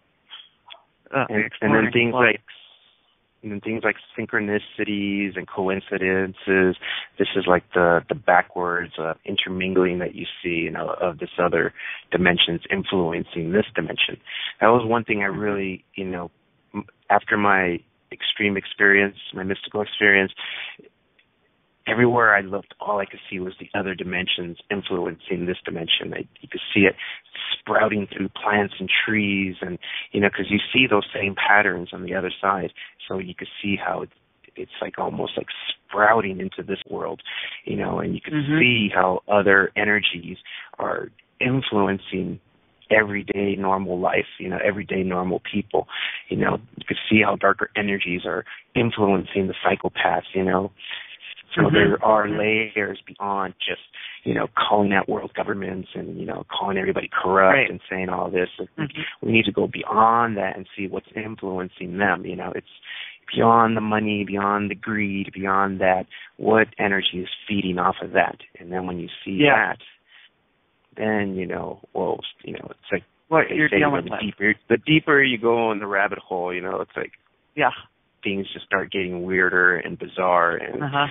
C: uh,
D: and, and then things like and then things like synchronicities and coincidences. This is like the the backwards uh, intermingling that you see, you know, of this other dimensions influencing this dimension. That was one thing I really, you know, after my extreme experience, my mystical experience, everywhere I looked, all I could see was the other dimensions influencing this dimension. I, you could see it sprouting through plants and trees, and, you know, because you see those same patterns on the other side. So you could see how it's, it's like almost like sprouting into this world, you know, and you could mm-hmm. see how other energies are influencing everyday normal life, you know, everyday normal people. You know, you could see how darker energies are influencing the psychopaths, you know. So mm-hmm. there are layers beyond just, you know, calling out world governments and, you know, calling everybody corrupt right. and saying all this. Mm-hmm. We need to go beyond that and see what's influencing them. You know, it's beyond the money, beyond the greed, beyond that. What energy is feeding off of that? And then when you see
C: yeah.
D: that, then, you know, well, you know, it's like
C: what you're dealing
D: the
C: with.
D: Deeper, the deeper you go in the rabbit hole, you know, it's like
C: yeah.
D: things just start getting weirder and bizarre. And,
C: uh-huh.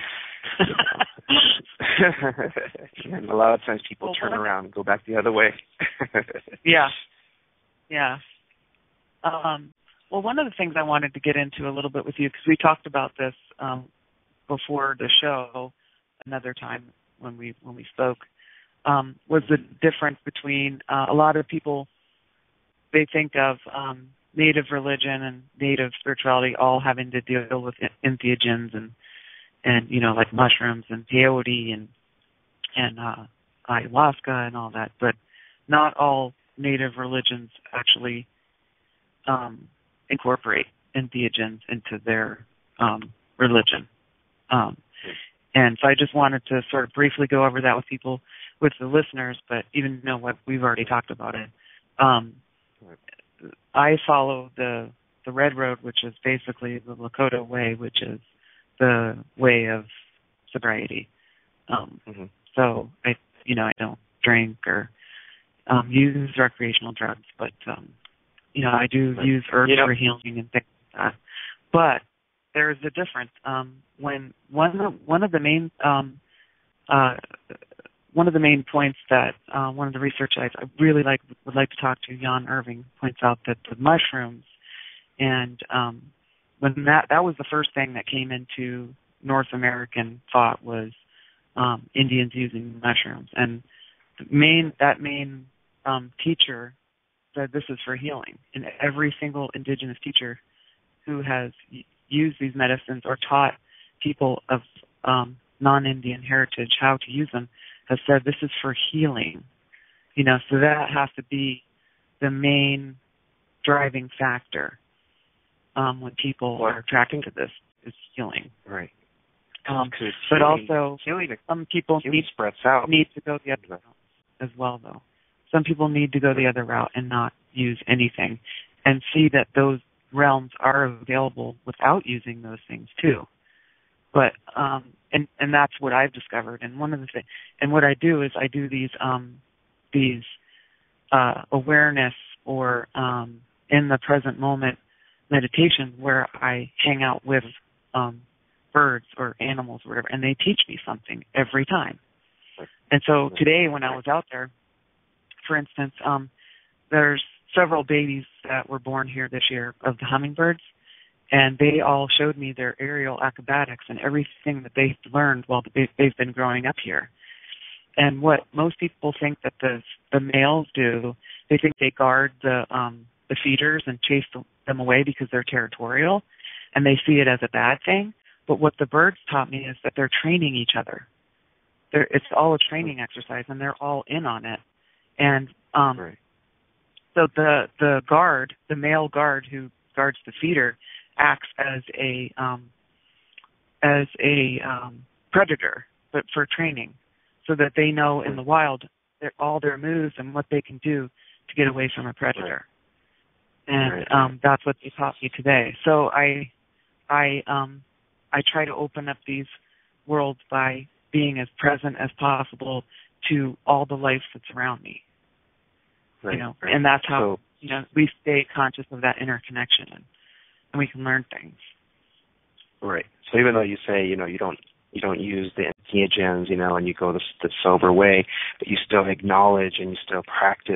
D: you know, and a lot of times people well, turn around and go back the other way.
C: yeah. Yeah. Um, well, one of the things I wanted to get into a little bit with you, because we talked about this um, before the show another time when we when we spoke, Um, was the difference between uh, a lot of people, they think of um, native religion and native spirituality all having to deal with entheogens and and you know, like mushrooms and peyote and and uh, ayahuasca and all that. But not all native religions actually um, incorporate entheogens into their um, religion. Um, and so I just wanted to sort of briefly go over that with people, with the listeners, but even though what we've already talked about it. Um, I follow the the Red Road, which is basically the Lakota way, which is the way of sobriety. Um, mm-hmm. So I, you know, I don't drink or um, use recreational drugs, but um, you know, I do right. use herbs you know, for healing and things like that. But there is a difference. Um, when one of, one of the main um, uh, one of the main points that uh, one of the researchers I really like would like to talk to, Jan Irving, points out that the mushrooms, and um, when that that was the first thing that came into North American thought was um, Indians using mushrooms, and the main that main um, teacher said this is for healing, and every single indigenous teacher who has used these medicines or taught people of um, non-Indian heritage how to use them has said this is for healing. You know, so that has to be the main driving factor um, when people well, are attracted to this, is healing.
D: Right.
C: Um, but healing, also,
D: healing,
C: some people need,
D: spreads out.
C: need to go the other route as well, though. Some people need to go the other route and not use anything and see that those realms are available without using those things, too. But um, and and that's what I've discovered. And one of the things, and what I do is I do these um, these uh, awareness or um, in the present moment meditation where I hang out with um, birds or animals or whatever, and they teach me something every time. And so today, when I was out there, for instance, um, there's several babies that were born here this year of the hummingbirds. And they all showed me their aerial acrobatics and everything that they've learned while they've been growing up here. And what most people think that the the males do, they think they guard the um, the feeders and chase them away because they're territorial, and they see it as a bad thing. But what the birds taught me is that they're training each other. They're, it's all a training exercise, and they're all in on it. And um, right. so the the guard, the male guard who guards the feeder, acts as a um, as a um, predator, but for training, so that they know in the wild their, all their moves and what they can do to get away from a predator. And right. um, that's what they taught me today. So I I um, I try to open up these worlds by being as present as possible to all the life that's around me. Right. You know, right. and that's how so, you know we stay conscious of that interconnection. And, and we can learn things.
D: Right. So even though you say, you know, you don't you don't use the entheogens, you know, and you go the, the sober way, but you still acknowledge and you still practice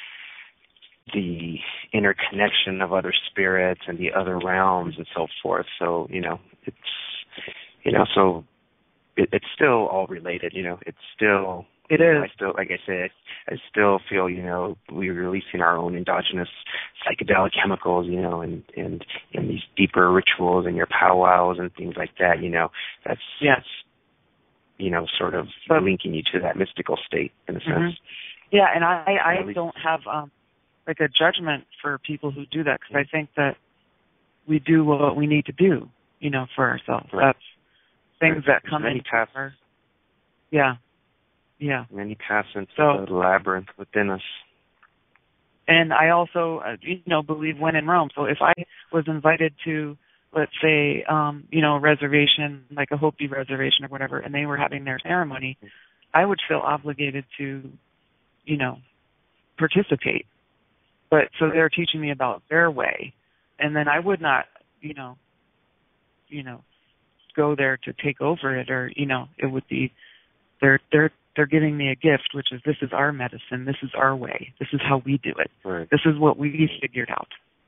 D: the interconnection of other spirits and the other realms and so forth. So, you know, it's, you know, so it, it's still all related, you know, it's still...
C: It is.
D: I still, like I said, I still feel, you know, we're releasing our own endogenous psychedelic chemicals, you know, and, and, and these deeper rituals and your powwows and things like that, you know, that's,
C: yes.
D: you know, sort of but, linking you to that mystical state in a sense.
C: Mm-hmm. Yeah, and I, I don't have, um, like, a judgment for people who do that, because I think that we do what we need to do, you know, for ourselves. Right. That's things right. that come in. Our, yeah. Yeah.
D: Many paths into
C: so,
D: the labyrinth within us.
C: And I also, uh, you know, believe when in Rome. So if I was invited to, let's say, um, you know, a reservation, like a Hopi reservation or whatever, and they were having their ceremony, I would feel obligated to, you know, participate. But so they're teaching me about their way, and then I would not, you know, you know, go there to take over it, or you know, it would be they're they're. They're giving me a gift, which is this is our medicine, this is our way, this is how we do it,
D: right.
C: This is what we figured out.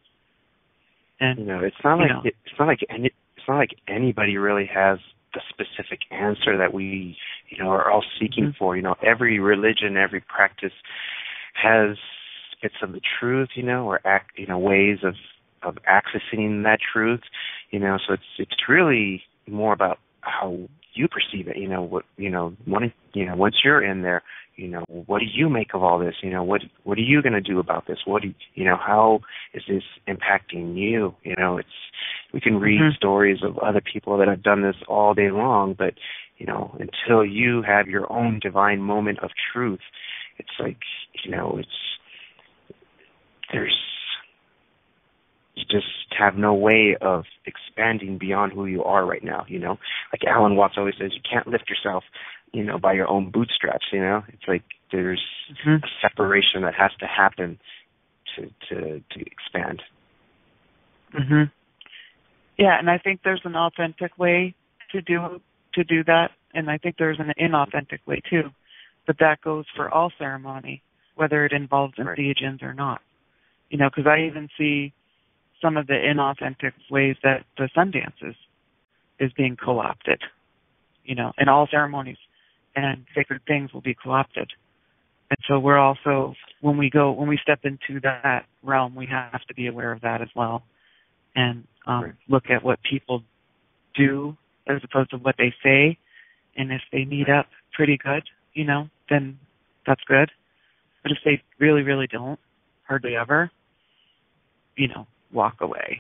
C: And
D: you know, it's not like
C: know,
D: it, it's not like any, it's not like anybody really has the specific answer that we, you know, are all seeking mm-hmm. for. You know, every religion, every practice has bits of the truth, you know, or act, you know, ways of of accessing that truth, you know. So it's it's really more about how you perceive it. You know, what, you know, one, you know, once you're in there, you know, what do you make of all this? You know, what what are you going to do about this? What do you, you know, how is this impacting you? You know, it's, we can read mm-hmm. stories of other people that have done this all day long, but, you know, until you have your own divine moment of truth, it's like, you know, it's, there's, you just have no way of expanding beyond who you are right now, you know? Like Alan Watts always says, you can't lift yourself, you know, by your own bootstraps, you know? It's like there's mm-hmm. a separation that has to happen to to, to expand.
C: Mm-hmm. Yeah, and I think there's an authentic way to do to do that, and I think there's an inauthentic way too. But that goes for all ceremony, whether it involves entheogens or not. You know, because I even see some of the inauthentic ways that the sun dances is being co-opted, you know, and all ceremonies and sacred things will be co-opted. And so we're also, when we go, when we step into that realm, we have to be aware of that as well and um, right. look at what people do as opposed to what they say. And if they meet up pretty good, you know, then that's good. But if they really, really don't, hardly ever, you know, walk away.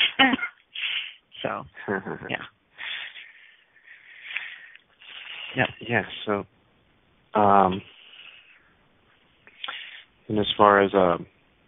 C: So, yeah.
D: Yeah, yeah. So, um, and as far as um,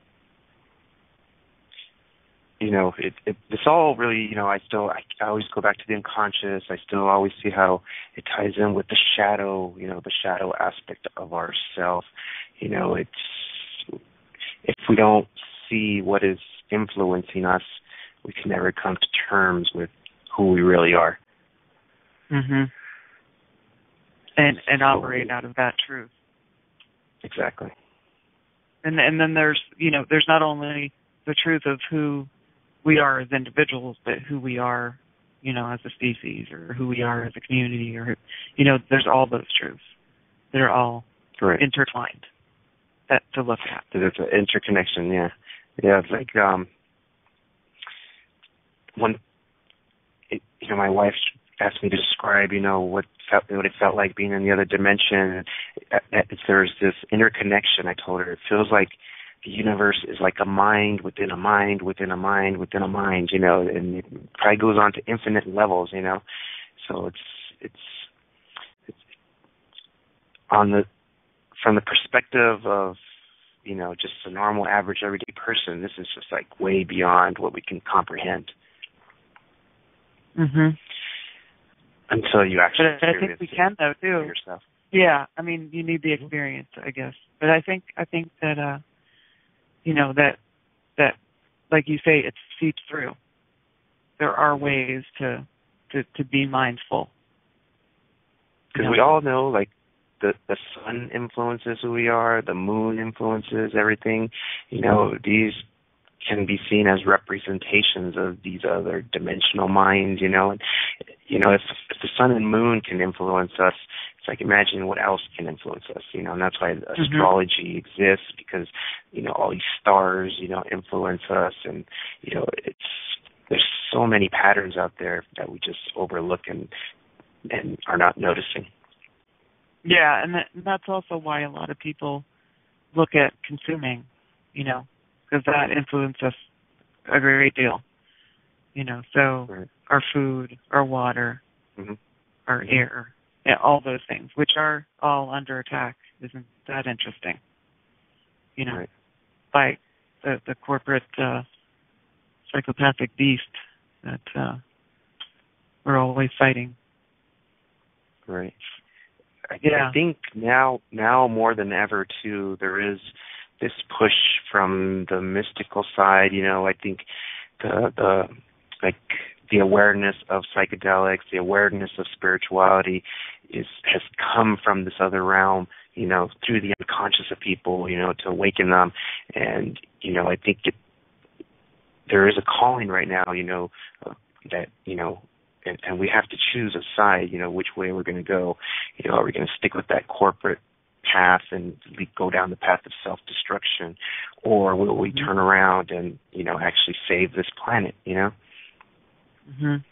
D: you know, it, it it's all really, you know, I still I, I always go back to the unconscious. I still always see how it ties in with the shadow, you know, the shadow aspect of ourself. You know, it's if we don't see what is influencing us, we can never come to terms with who we really are.
C: Mhm. And and operate out of that truth.
D: Exactly.
C: And and then there's, you know, there's not only the truth of who we are as individuals, but who we are, you know, as a species, or who we are as a community, or, you know, there's all those truths that are all
D: right.
C: intertwined that to look at.
D: There's an interconnection, yeah. Yeah, it's like um, one, it, you know, my wife asked me to describe, you know, what felt, what it felt like being in the other dimension. There's this interconnection, I told her. It feels like the universe is like a mind within a mind within a mind within a mind, you know, and it probably goes on to infinite levels, you know. So it's it's it's on the from the perspective of, you know, just a normal, average, everyday person, this is just like way beyond what we can comprehend.
C: Mhm.
D: Until you actually
C: but I think we can though too.
D: Yourself.
C: Yeah, I mean, you need the experience, I guess. But I think I think that uh, you know, that that like you say, it seeps through. There are ways to to, to be mindful.
D: Because we all know, like, the the sun influences who we are, the moon influences everything. You know, these can be seen as representations of these other dimensional minds, you know. And, you know, if, if the sun and moon can influence us, it's like imagine what else can influence us, you know. And that's why mm-hmm. astrology exists, because, you know, all these stars, you know, influence us. And, you know, it's there's so many patterns out there that we just overlook and and are not noticing.
C: Yeah, and that, that's also why a lot of people look at consuming, you know, because that influences us a great deal, you know. So right. our food, our water, mm-hmm. our mm-hmm. air, yeah, all those things, which are all under attack. Isn't that interesting? You know, right. by the, the corporate uh, psychopathic beast that uh, we're always fighting.
D: Right. I,
C: yeah.
D: I think now, now more than ever, too, there is this push from the mystical side. You know, I think the the like the awareness of psychedelics, the awareness of spirituality, is has come from this other realm. You know, through the unconscious of people. You know, to awaken them, and you know, I think it, there is a calling right now. You know, uh, that you know. And, and we have to choose a side, you know, which way we're going to go. You know, are we going to stick with that corporate path and go down the path of self-destruction, or will we turn around and, you know, actually save this planet, you know?
C: Mm-hmm.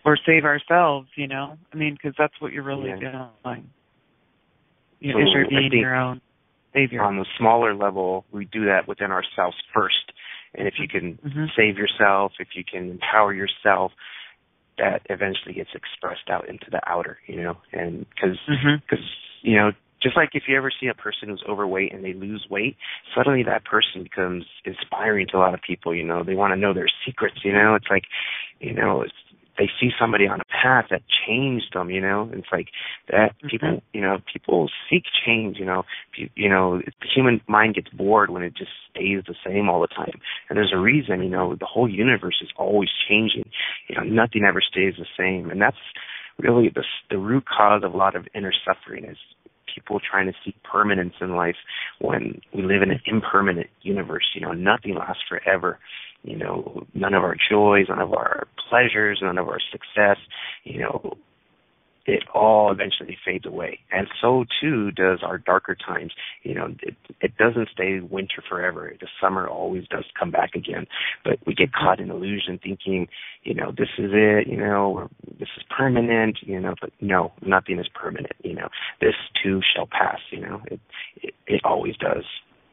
C: or save ourselves, you know? I mean, because that's what you're really
D: yeah.
C: doing. You know,
D: So
C: is you're being your own savior.
D: On the smaller level, we do that within ourselves first. And if you can
C: mm-hmm.
D: save yourself, if you can empower yourself, that eventually gets expressed out into the outer, you know? And because,
C: mm-hmm.
D: you know, just like if you ever see a person who's overweight and they lose weight, suddenly that person becomes inspiring to a lot of people, you know. They want to know their secrets, you know. It's like, you know, it's, they see somebody on a path that changed them, you know. It's like that
C: mm-hmm.
D: people, you know, people seek change, you know. You, you know, the human mind gets bored when it just stays the same all the time. And there's a reason, you know, the whole universe is always changing. You know, nothing ever stays the same. And that's really the, the root cause of a lot of inner suffering is people trying to seek permanence in life when we live in an impermanent universe. You know, nothing lasts forever. You know, none of our joys, none of our pleasures, none of our success, you know, it all eventually fades away. And so, too, does our darker times. You know, it, it doesn't stay winter forever. The summer always does come back again. But we get caught in illusion thinking, you know, this is it, you know, or this is permanent, you know. But no, nothing is permanent, you know. This, too, shall pass, you know. It it, it always does.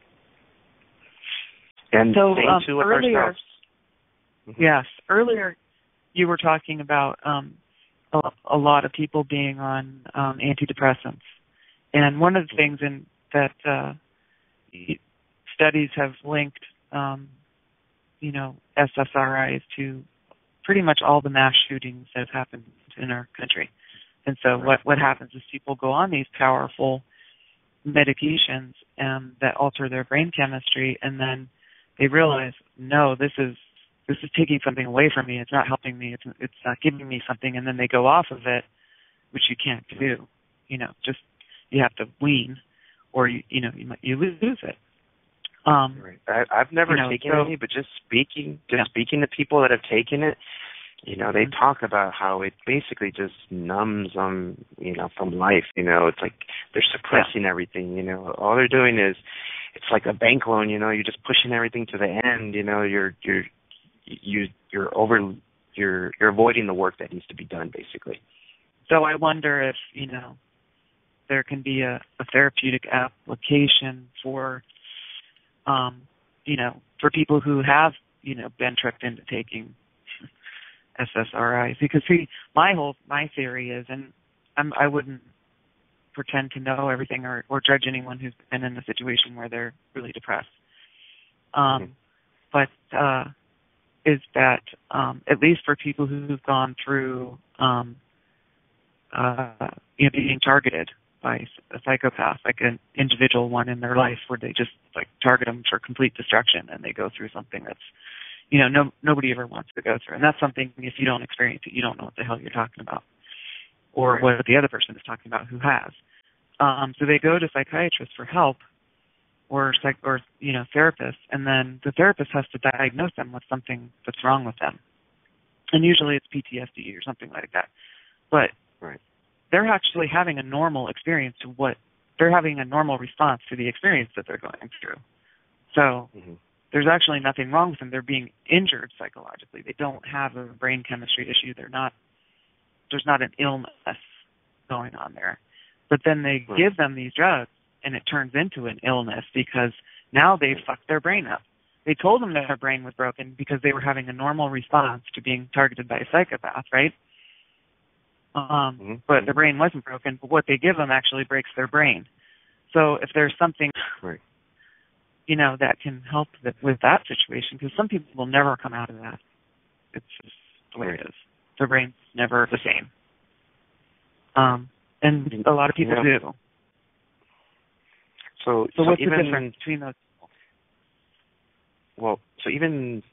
D: And
C: so,
D: same,
C: um,
D: too, with
C: earlier,
D: ourselves. Mm-hmm.
C: Yes. Earlier, you were talking about um, a, a lot of people being on um, antidepressants. And one of the things in that uh, studies have linked, um, you know, S S R Is to pretty much all the mass shootings that have happened in our country. And so what, what happens is people go on these powerful medications um, that alter their brain chemistry, and then they realize, no, this is this is taking something away from me. It's not helping me. It's it's not giving me something, and then they go off of it, which you can't do. You know, just you have to wean, or you you know you might, you lose it. Um,
D: right. I, I've never
C: you know,
D: taken
C: so,
D: any, but just speaking, just
C: yeah.
D: speaking to people that have taken it, you know, they
C: mm-hmm.
D: talk about how it basically just numbs them, you know, from life. You know, it's like they're suppressing yeah. everything. You know, all they're doing is, it's like a bank loan. You know, you're just pushing everything to the end. You know, you're you're you you're over you're you're avoiding the work that needs to be done, basically.
C: So I wonder if you know there can be a, a therapeutic application for, um, you know, for people who have you know been tricked into taking S S R Is, because see, my whole my theory is, and I'm, I wouldn't pretend to know everything or, or judge anyone who's been in a situation where they're really depressed. Um, mm-hmm. But uh, is that um, at least for people who've gone through, um, uh, you know, being targeted by a psychopath, like an individual one in their life, where they just like target them for complete destruction, and they go through something that's, you know, no nobody ever wants to go through, and that's something if you don't experience it, you don't know what the hell you're talking about, or right. what the other person is talking about who has. Um, so they go to psychiatrists for help, or psych, or you know, therapists, and then the therapist has to diagnose them with something that's wrong with them, and usually it's P T S D or something like that. But
D: right.
C: they're actually having a normal experience to what they're having a normal response to the experience that they're going through. So. Mm-hmm. There's actually nothing wrong with them. They're being injured psychologically. They don't have a brain chemistry issue. They're not. There's not an illness going on there. But then they right. give them these drugs, and it turns into an illness because now they've fucked their brain up. They told them that their brain was broken because they were having a normal response to being targeted by a psychopath, right? Um, mm-hmm. But their brain wasn't broken. But what they give them actually breaks their brain. So if there's something...
D: Right.
C: you know, that can help th- with that situation, because some people will never come out of that. It's just the way it is. Their brain's never the same. Um, and a lot of people yeah. do.
D: So,
C: so,
D: so
C: what's
D: even,
C: the difference between those people?
D: Well, so even,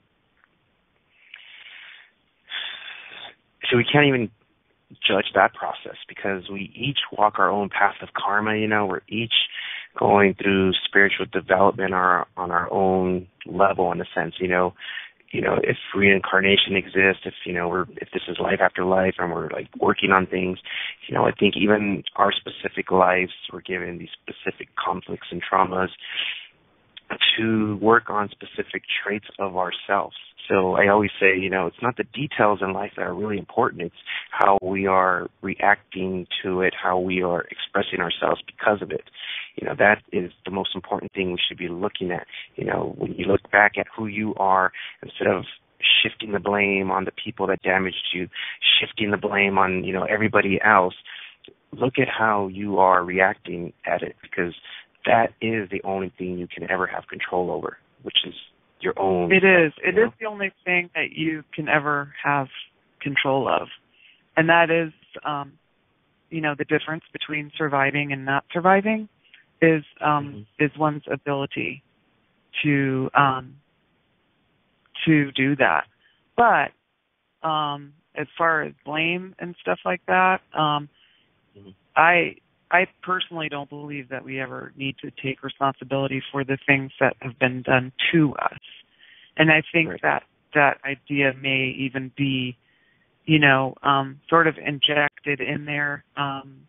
D: so we can't even judge that process because we each walk our own path of karma, you know, we're each going through spiritual development our, on our own level, in a sense, you know, you know, if reincarnation exists, if, you know, we're, if this is life after life and we're like working on things, you know, I think even our specific lives, we're given these specific conflicts and traumas to work on specific traits of ourselves. So I always say, you know, it's not the details in life that are really important. It's how we are reacting to it, how we are expressing ourselves because of it. You know, that is the most important thing we should be looking at. You know, when you look back at who you are, instead of shifting the blame on the people that damaged you, shifting the blame on, you know, everybody else, look at how you are reacting at it, because that is the only thing you can ever have control over, which is your own.
C: It is. It
D: know?
C: is the only thing that you can ever have control of. And that is, um, you know, the difference between surviving and not surviving is um, mm-hmm. is one's ability to um, to do that. But um, as far as blame and stuff like that, um, mm-hmm. I I personally don't believe that we ever need to take responsibility for the things that have been done to us. And I think right. that that idea may even be, you know, um, sort of injected in there um,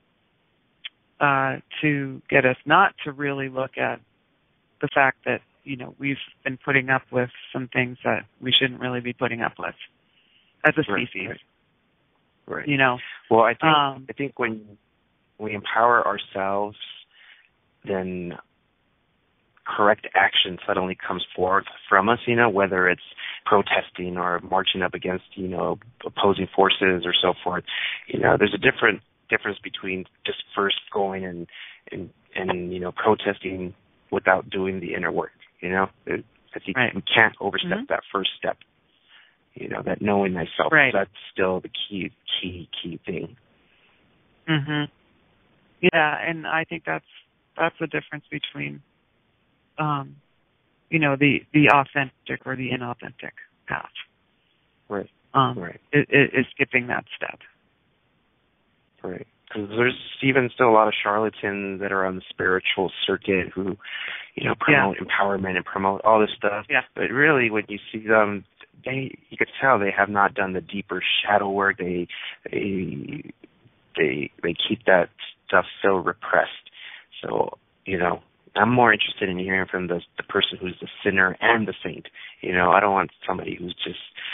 C: uh, to get us not to really look at the fact that, you know, we've been putting up with some things that we shouldn't really be putting up with as a species.
D: Right. Right. right.
C: You know.
D: Well, I think
C: um,
D: I think when we empower ourselves, then correct action suddenly comes forth from us, you know, whether it's protesting or marching up against, you know, opposing forces or so forth. You know, there's a different difference between just first going and, and, and you know, protesting without doing the inner work, you know. I think
C: right.
D: we can't overstep
C: mm-hmm.
D: that first step, you know, that knowing thyself.
C: Right.
D: That's still the key, key, key thing.
C: Mm-hmm. Yeah, and I think that's that's the difference between, um, you know, the, the authentic or the inauthentic path.
D: Right.
C: Um,
D: right.
C: Is, is skipping that step.
D: Right. Because there's even still a lot of charlatans that are on the spiritual circuit who, you know, promote
C: yeah.
D: empowerment and promote all this stuff.
C: Yeah.
D: But really, when you see them, they you could tell they have not done the deeper shadow work. They they they they keep that stuff so repressed. So, you know, I'm more interested in hearing from the the person who's the sinner and the saint. You know, I don't want somebody who's just.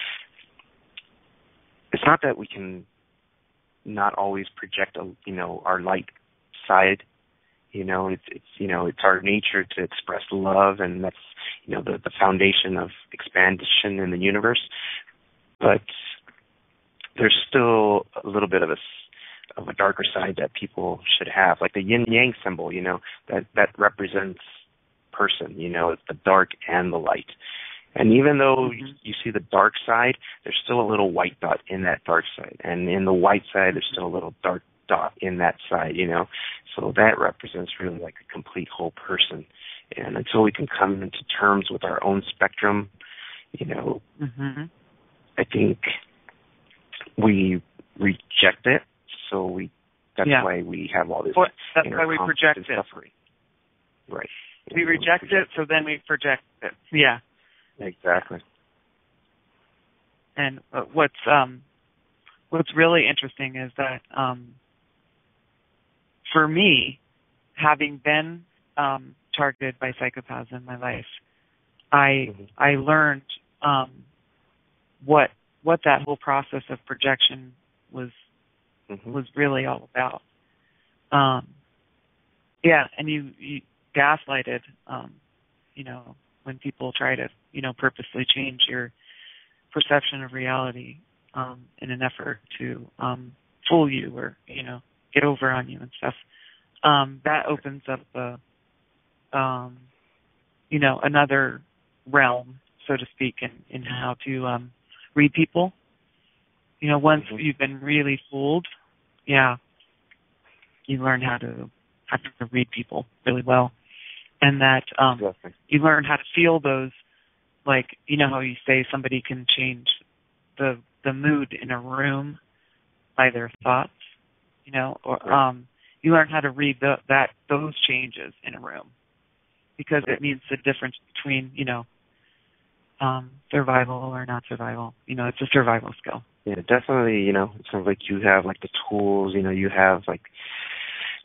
D: It's not that we can not always project, a, you know, our light side. You know, it's it's you know it's our nature to express love, and that's you know the the foundation of expansion in the universe. But there's still a little bit of a of a darker side that people should have, like the yin yang symbol. You know, that that represents person. You know, it's the dark and the light. And even though
C: mm-hmm.
D: you see the dark side, there's still a little white dot in that dark side. And in the white side, there's still a little dark dot in that side, you know. So that represents really like a complete whole person. And until we can come into terms with our own spectrum, you know,
C: mm-hmm.
D: I think we reject it. So we that's
C: yeah.
D: why we have all this
C: well, that's
D: inner
C: why we
D: conflict
C: project
D: and
C: it.
D: suffering. Right.
C: We
D: you know,
C: reject
D: we
C: it, so then we project it. Yeah.
D: Exactly.
C: And uh, what's um, what's really interesting is that um, for me, having been um, targeted by psychopaths in my life, I mm-hmm. I learned um, what what that whole process of projection was mm-hmm. was really all about. Um, yeah, and you, you gaslighted, um, you know, when people try to, you know, purposely change your perception of reality um, in an effort to um, fool you or, you know, get over on you and stuff. Um, that opens up, a, um, you know, another realm, so to speak, in, in how to um, read people. You know, once mm-hmm. you've been really fooled, yeah, you learn how to how to read people really well. And that um,
D: exactly.
C: you learn how to feel those, like, you know how you say somebody can change the the mood in a room by their thoughts, you know, or
D: right.
C: um, you learn how to read the, that those changes in a room, because right. it means the difference between, you know, um, survival or not survival. You know, it's a survival skill.
D: Yeah, definitely. You know, it sounds like you have like the tools. You know, you have like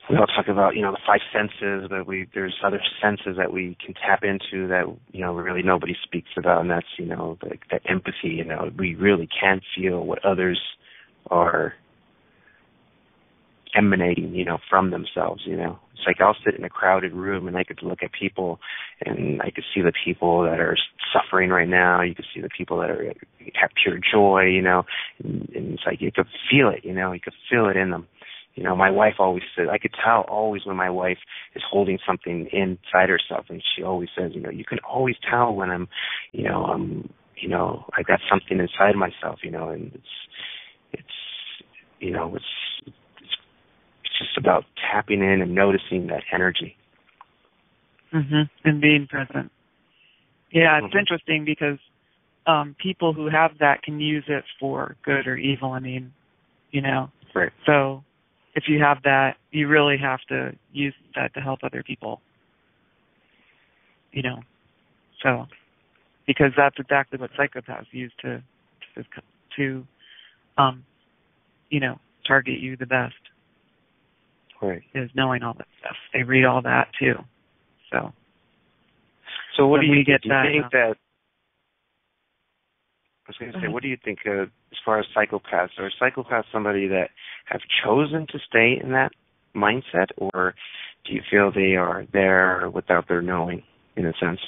D: we all talk about, you know, the five senses, but we there's other senses that we can tap into that, you know, really nobody speaks about, and that's, you know, like that empathy. You know, we really can feel what others are emanating, you know, from themselves. You know, it's like I'll sit in a crowded room and I could look at people, and I could see the people that are suffering right now. You could see the people that are have pure joy. You know, and, and it's like you could feel it. You know, you could feel it in them. You know, my wife always says, I could tell always when my wife is holding something inside herself, and she always says, you know, you can always tell when I'm, you know, um, you know, I got something inside myself, you know, and it's, it's, you know, it's, it's, it's just about tapping in and noticing that energy.
C: Mm-hmm. And being present. Yeah, it's
D: mm-hmm.
C: interesting because um, people who have that can use it for good or evil. I mean, you know,
D: right.
C: So if you have that, you really have to use that to help other people, you know. So, because that's exactly what psychopaths use to, to, to um, you know, target you the best.
D: Right.
C: Is knowing all that stuff. They read all that too. So.
D: So what do you,
C: get
D: do you
C: that,
D: think
C: uh,
D: that? I was going to say, what do you think uh, as far as psychopaths? Are psychopaths somebody that have chosen to stay in that mindset, or do you feel they are there without their knowing, in a sense?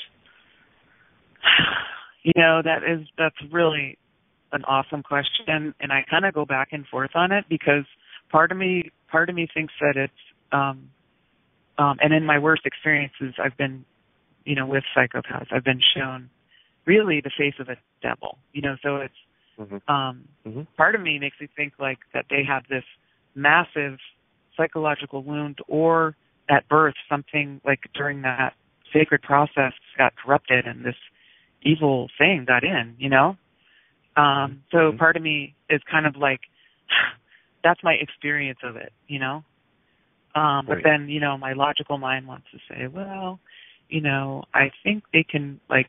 C: You know, that is that's really an awesome question, and I kind of go back and forth on it because part of me part of me thinks that it's um, um, and in my worst experiences, I've been, you know, with psychopaths, I've been shown really the face of a devil, you know, so it's, mm-hmm. Um, mm-hmm. part of me makes me think like that they have this massive psychological wound, or at birth something like during that sacred process got corrupted and this evil thing got in, you know? Um, so mm-hmm. part of me is kind of like, that's my experience of it, you know? Um, but right. then, you know, my logical mind wants to say, well, you know, I think they can, like,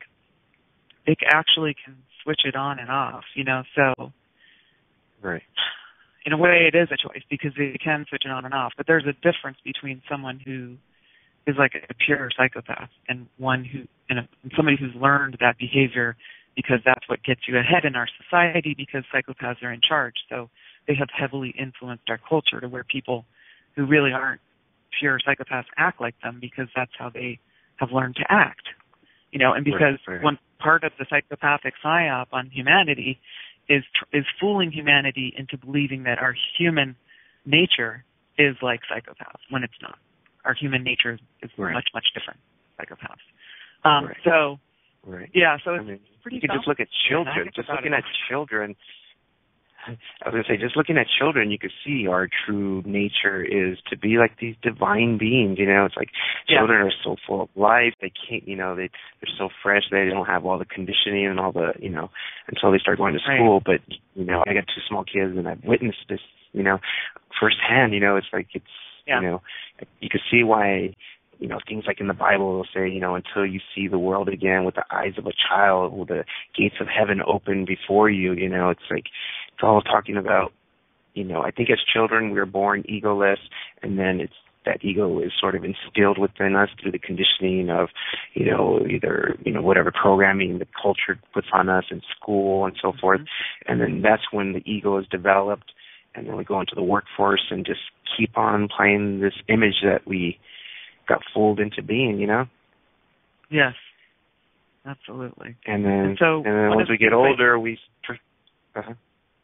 C: they actually can switch it on and off, you know, so
D: right.
C: in a way it is a choice because they can switch it on and off, but there's a difference between someone who is like a pure psychopath and one who, and, a, and somebody who's learned that behavior because that's what gets you ahead in our society because psychopaths are in charge, so they have heavily influenced our culture to where people who really aren't pure psychopaths act like them because that's how they have learned to act. You know, and because right, right. one part of the psychopathic psyop on humanity is is fooling humanity into believing that our human nature is like psychopaths when it's not. Our human nature is, is right. much, much different than psychopaths. Um,
D: right.
C: So,
D: right.
C: yeah, so it's
D: I mean,
C: pretty
D: you can just look at children. Just looking it. at children. I was going to say, just looking at children, you could see our true nature is to be like these divine beings, you know. It's like
C: yeah.
D: children are so full of life. They can't, you know, they, they're so fresh. They don't have all the conditioning and all the, you know, until they start going to school. Right. But, you know, I got two small kids, and I've witnessed this, you know, firsthand. You know, it's like it's, yeah. you know, you could see why, you know, things like in the Bible will say, you know, until you see the world again with the eyes of a child, will the gates of heaven open before you, you know. It's like, it's all talking about, you know, I think as children we are born egoless, and then it's that ego is sort of instilled within us through the conditioning of, you know, either, you know, whatever programming the culture puts on us in school and so mm-hmm. forth. And then that's when the ego is developed, and then we go into the workforce and just keep on playing this image that we got fooled into being, you know?
C: Yes, absolutely.
D: And then,
C: and so
D: and then once we get older, we... Uh-huh.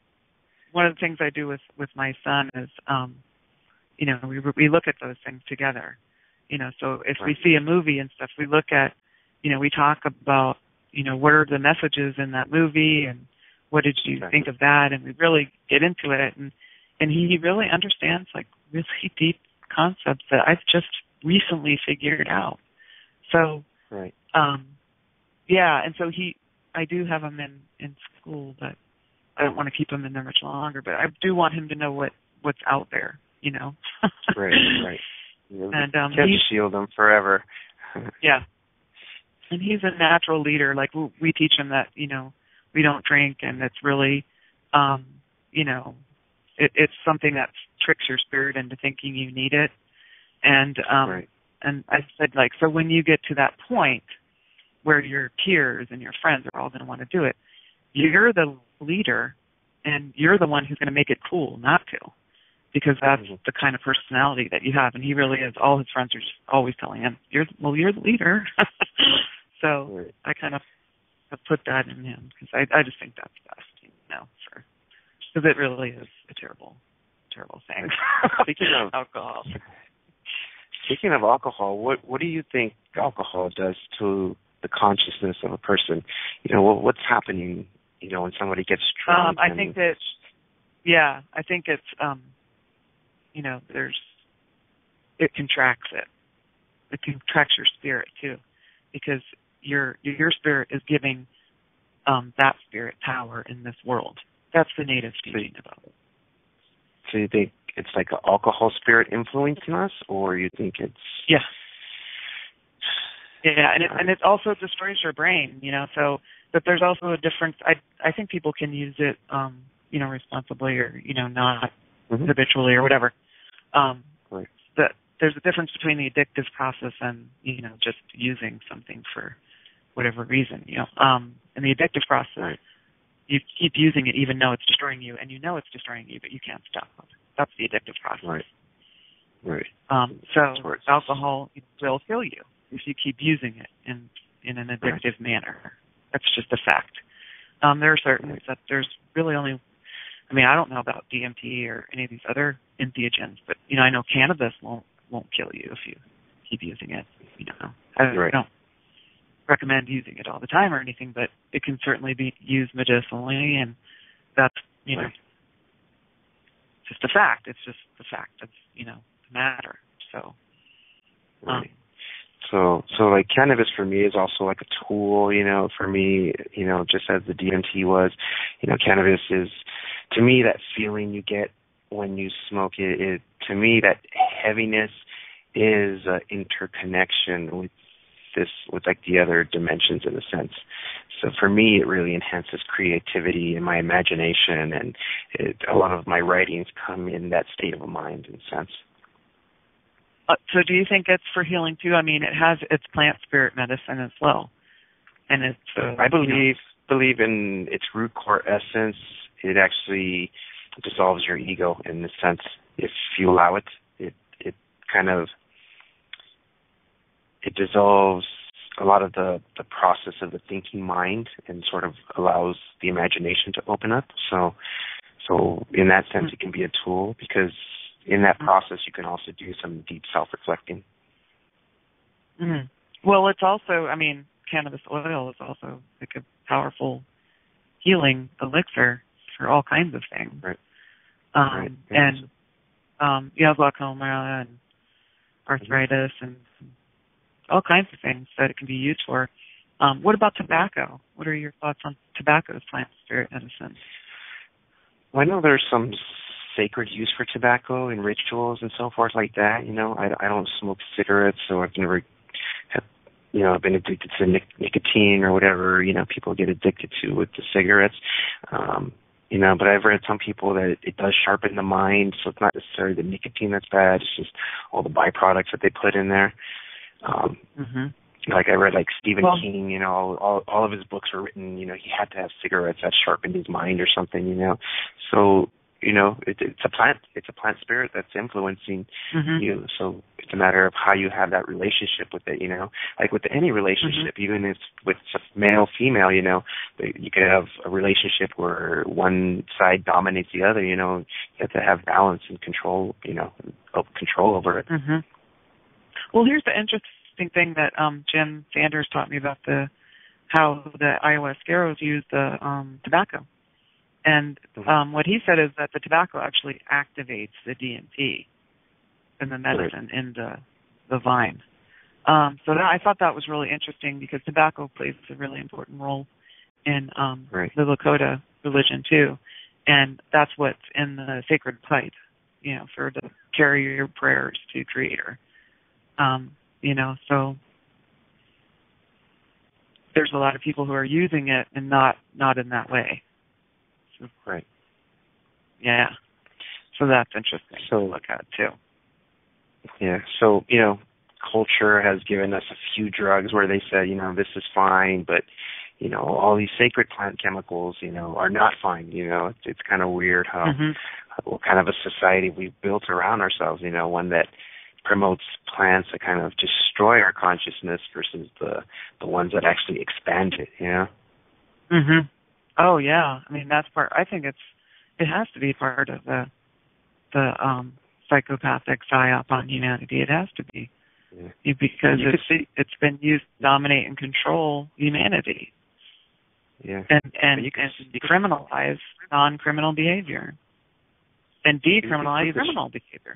C: One of the things I do with, with my son is, um, you know, we we look at those things together. You know, so if right. we see a movie and stuff, we look at, you know, we talk about, you know, what are the messages in that movie and what did you exactly. think of that? And we really get into it. And, and he really understands, like, really deep concepts that I've just recently figured out. So,
D: right.
C: um, yeah, and so he, I do have him in, in school, but I don't want to keep him in there much longer, but I do want him to know what, what's out there, you know.
D: right, right. You
C: and um,
D: can't shield him forever.
C: yeah. And he's a natural leader. Like, we, we teach him that, you know, we don't drink, and it's really, um, you know, it, it's something that tricks your spirit into thinking you need it. And um,
D: right.
C: and I said, like, so when you get to that point where your peers and your friends are all going to want to do it, you're the leader, and you're the one who's going to make it cool not to, because that's mm-hmm. the kind of personality that you have. And he really is. All his friends are just always telling him, "You're well, you're the leader." So
D: right.
C: I kind of have put that in him because I I just think that's best, you know, for because it really is a terrible, terrible thing.
D: Speaking of
C: alcohol.
D: Speaking of alcohol, what what do you think alcohol does to the consciousness of a person? You know, what, what's happening, you know, when somebody gets drunk?
C: Um, I think that, yeah, I think it's, um, you know, there's, it contracts it. It contracts your spirit, too, because your your spirit is giving um, that spirit power in this world. That's the native teaching about it.
D: So you think it's like an alcohol spirit influencing us, or you think it's...
C: Yeah. Yeah, and it, and it also destroys your brain, you know, so, but there's also a difference. I I think people can use it, um, you know, responsibly or, you know, not mm-hmm. habitually or whatever. Um,
D: right.
C: the, there's a difference between the addictive process and, you know, just using something for whatever reason, you know. Um, in the addictive process, right. you keep using it even though it's destroying you, and you know it's destroying you, but you can't stop it. That's the addictive process.
D: Right. Right.
C: Um, so alcohol will kill you if you keep using it in, in an addictive right. manner. That's just a fact. Um, there are certain right. that there's really only, I mean, I don't know about D M T or any of these other entheogens, but, you know, I know cannabis won't won't kill you if you keep using it. You know, I, right. I don't recommend using it all the time or anything, but it can certainly be used medicinally, and that's, you know,
D: right.
C: just a fact. It's just the fact that's, you know, the matter. So,
D: right.
C: um,
D: So, so like cannabis for me is also like a tool, you know, for me, you know, just as the D M T was, you know, cannabis is, to me, that feeling you get when you smoke it, it to me, that heaviness is an interconnection with this, with like the other dimensions in a sense. So for me, it really enhances creativity and my imagination, and it, a lot of my writings come in that state of mind in a sense.
C: Uh, so do you think it's for healing too? I mean, it has its plant spirit medicine as well. And it's, uh,
D: I believe
C: you know,
D: believe in its root core essence. It actually dissolves your ego in the sense, if you allow it, it, it kind of, it dissolves a lot of the, the process of the thinking mind and sort of allows the imagination to open up. So, so in that sense, mm-hmm. it can be a tool, because in that process, you can also do some deep self-reflecting.
C: Mm-hmm. Well, it's also, I mean, cannabis oil is also like a powerful healing elixir for all kinds of things.
D: Right.
C: Um,
D: right.
C: And, um, you know, glaucoma and arthritis mm-hmm. and all kinds of things that it can be used for. Um, what about tobacco? What are your thoughts on tobacco as plant spirit medicine?
D: Well, I know there's some sacred use for tobacco in rituals and so forth like that. You know, I, I don't smoke cigarettes, so I've never, have, you know, been addicted to nic- nicotine or whatever, you know, people get addicted to with the cigarettes. Um, you know, but I've read some people that it, it does sharpen the mind, so it's not necessarily the nicotine that's bad, it's just all the byproducts that they put in there. Um, mm-hmm. Like I read, like Stephen well, King, you know, all, all all of his books were written, you know, he had to have cigarettes that sharpened his mind or something, you know. So, you know, it, it's a plant, it's a plant spirit that's influencing mm-hmm. you. So it's a matter of how you have that relationship with it, you know. Like with any relationship, mm-hmm. even if with male, female, you know, you could have a relationship where one side dominates the other, you know. You have to have balance and control, you know, control over it.
C: Mm-hmm. Well, here's the interesting thing that um, Jim Sanders taught me about the how the ayahuasqueros use the um, tobacco. And um, what he said is that the tobacco actually activates the D M T in the medicine, right. in the, the vine. Um, so that, I thought that was really interesting, because tobacco plays a really important role in um,
D: right.
C: the Lakota religion too. And that's what's in the sacred pipe, you know, for the carry your prayers to Creator. Um, you know, so there's a lot of people who are using it and not, not in that way. So,
D: right.
C: Yeah. So that's interesting
D: so,
C: to look at too.
D: Yeah. So, you know, culture has given us a few drugs where they said, you know, this is fine, but, you know, all these sacred plant chemicals, you know, are not fine. You know, it's, it's kind of weird how
C: Mm-hmm.
D: what kind of a society we've built around ourselves, you know, one that promotes plants that kind of destroy our consciousness versus the the ones that actually expand it, you know?
C: Mhm. Oh yeah. I mean that's part I think it's it has to be part of the the um psychopathic psyop on humanity. It has to be.
D: Yeah.
C: Because
D: you
C: it's
D: see,
C: it's been used to dominate and control humanity.
D: Yeah.
C: And and,
D: you
C: and decriminalize non criminal behavior. And decriminalize criminal behavior.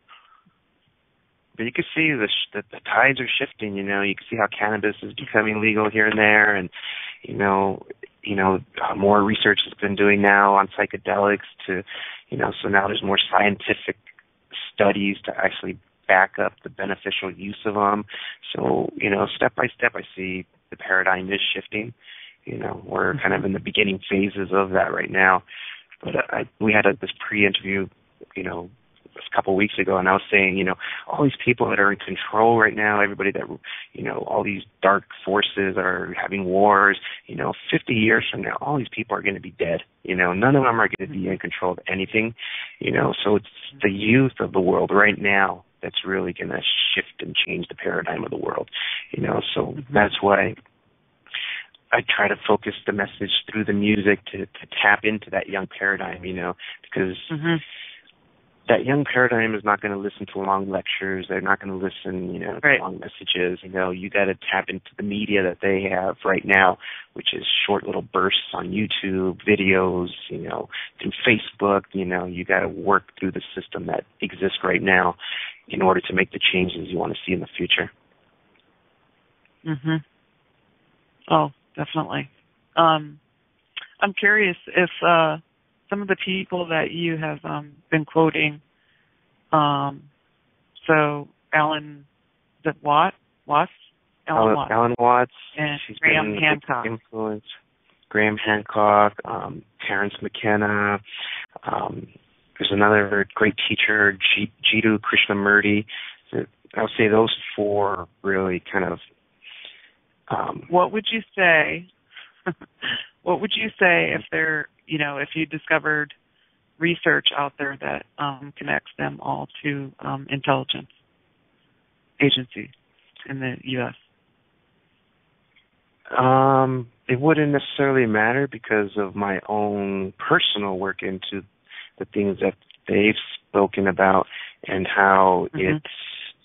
D: But you can see the, sh- that the tides are shifting. You know, you can see how cannabis is becoming legal here and there, and you know, you know, uh, more research has been doing now on psychedelics to, you know, so now there's more scientific studies to actually back up the beneficial use of them. So, you know, step by step, I see the paradigm is shifting. You know, we're kind of in the beginning phases of that right now. But I, we had a, this pre-interview, you know, a couple of weeks ago, and I was saying, you know, all these people that are in control right now, everybody that, you know, all these dark forces are having wars, you know, fifty years from now, all these people are going to be dead. You know, none of them are going to be in control of anything, you know, so it's the youth of the world right now that's really going to shift and change the paradigm of the world, you know, so mm-hmm. that's why I try to focus the message through the music to, to tap into that young paradigm, you know, because mm-hmm. that young paradigm is not going to listen to long lectures. They're not going to listen, you know,
C: right.
D: to long messages. You know, you got to tap into the media that they have right now, which is short little bursts on YouTube, videos, you know, through Facebook. You know, you got to work through the system that exists right now in order to make the changes you want to see in the future.
C: Mhm. Oh, definitely. Um, I'm curious if uh, some of the people that you have um, been quoting, um, so Alan, the Watt, Watts, Alan,
D: Alan
C: Watts,
D: Alan Watts,
C: and
D: she's
C: Graham
D: been
C: Hancock,
D: influence. Graham Hancock, um, Terrence McKenna. Um, there's another great teacher, G- Jiddu Krishnamurti. I would say those four really kind of. Um,
C: what would you say? What would you say if they're, you know, if you discovered research out there that um, connects them all to um, intelligence agencies in the U S?
D: Um, it wouldn't necessarily matter because of my own personal work into the things that they've spoken about and how mm-hmm. it's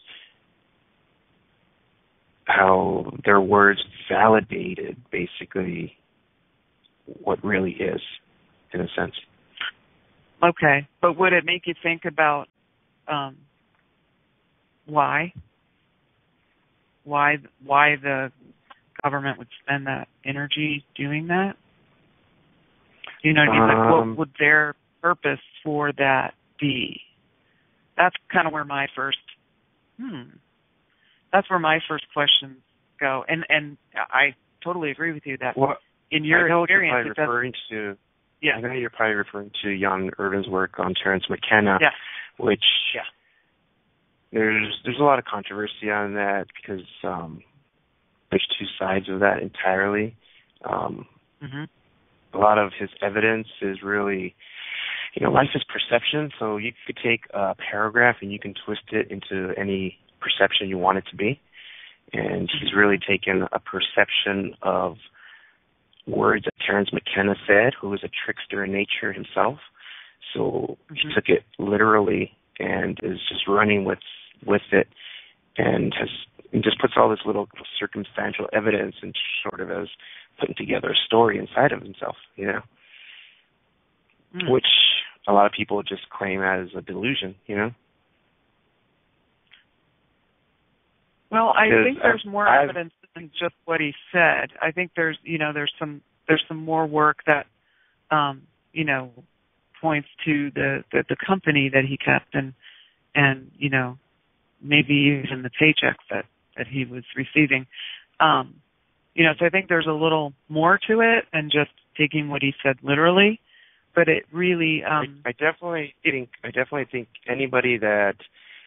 D: how their words validated basically what really is, in a sense.
C: Okay, but would it make you think about um, why? Why why the government would spend that energy doing that? You know what I mean? Like, what would their purpose for that be? That's kind of where my first, hmm, that's where my first questions go. And and I totally agree with you that
D: well,
C: in your
D: I know
C: experience,
D: you're probably referring to,
C: yeah.
D: I know you're probably referring to Jan Irvin's work on Terrence McKenna,
C: yeah.
D: which
C: yeah.
D: there's there's a lot of controversy on that because um, there's two sides of that entirely. Um,
C: mm-hmm.
D: A lot of his evidence is really, you know, life is perception, so you could take a paragraph and you can twist it into any perception you want it to be. And he's really taken a perception of words that Terrence McKenna said, who was a trickster in nature himself. So mm-hmm. he took it literally and is just running with with it and has and just puts all this little circumstantial evidence and sort of as putting together a story inside of himself, you know, mm. which a lot of people just claim as a delusion, you know.
C: Well, I think there's more I've, evidence than just what he said. I think there's, you know, there's some there's some more work that, um, you know, points to the, the, the company that he kept and and you know maybe even the paychecks that, that he was receiving. Um, you know, so I think there's a little more to it than just taking what he said literally. But it really, um,
D: I, I definitely think I definitely think anybody that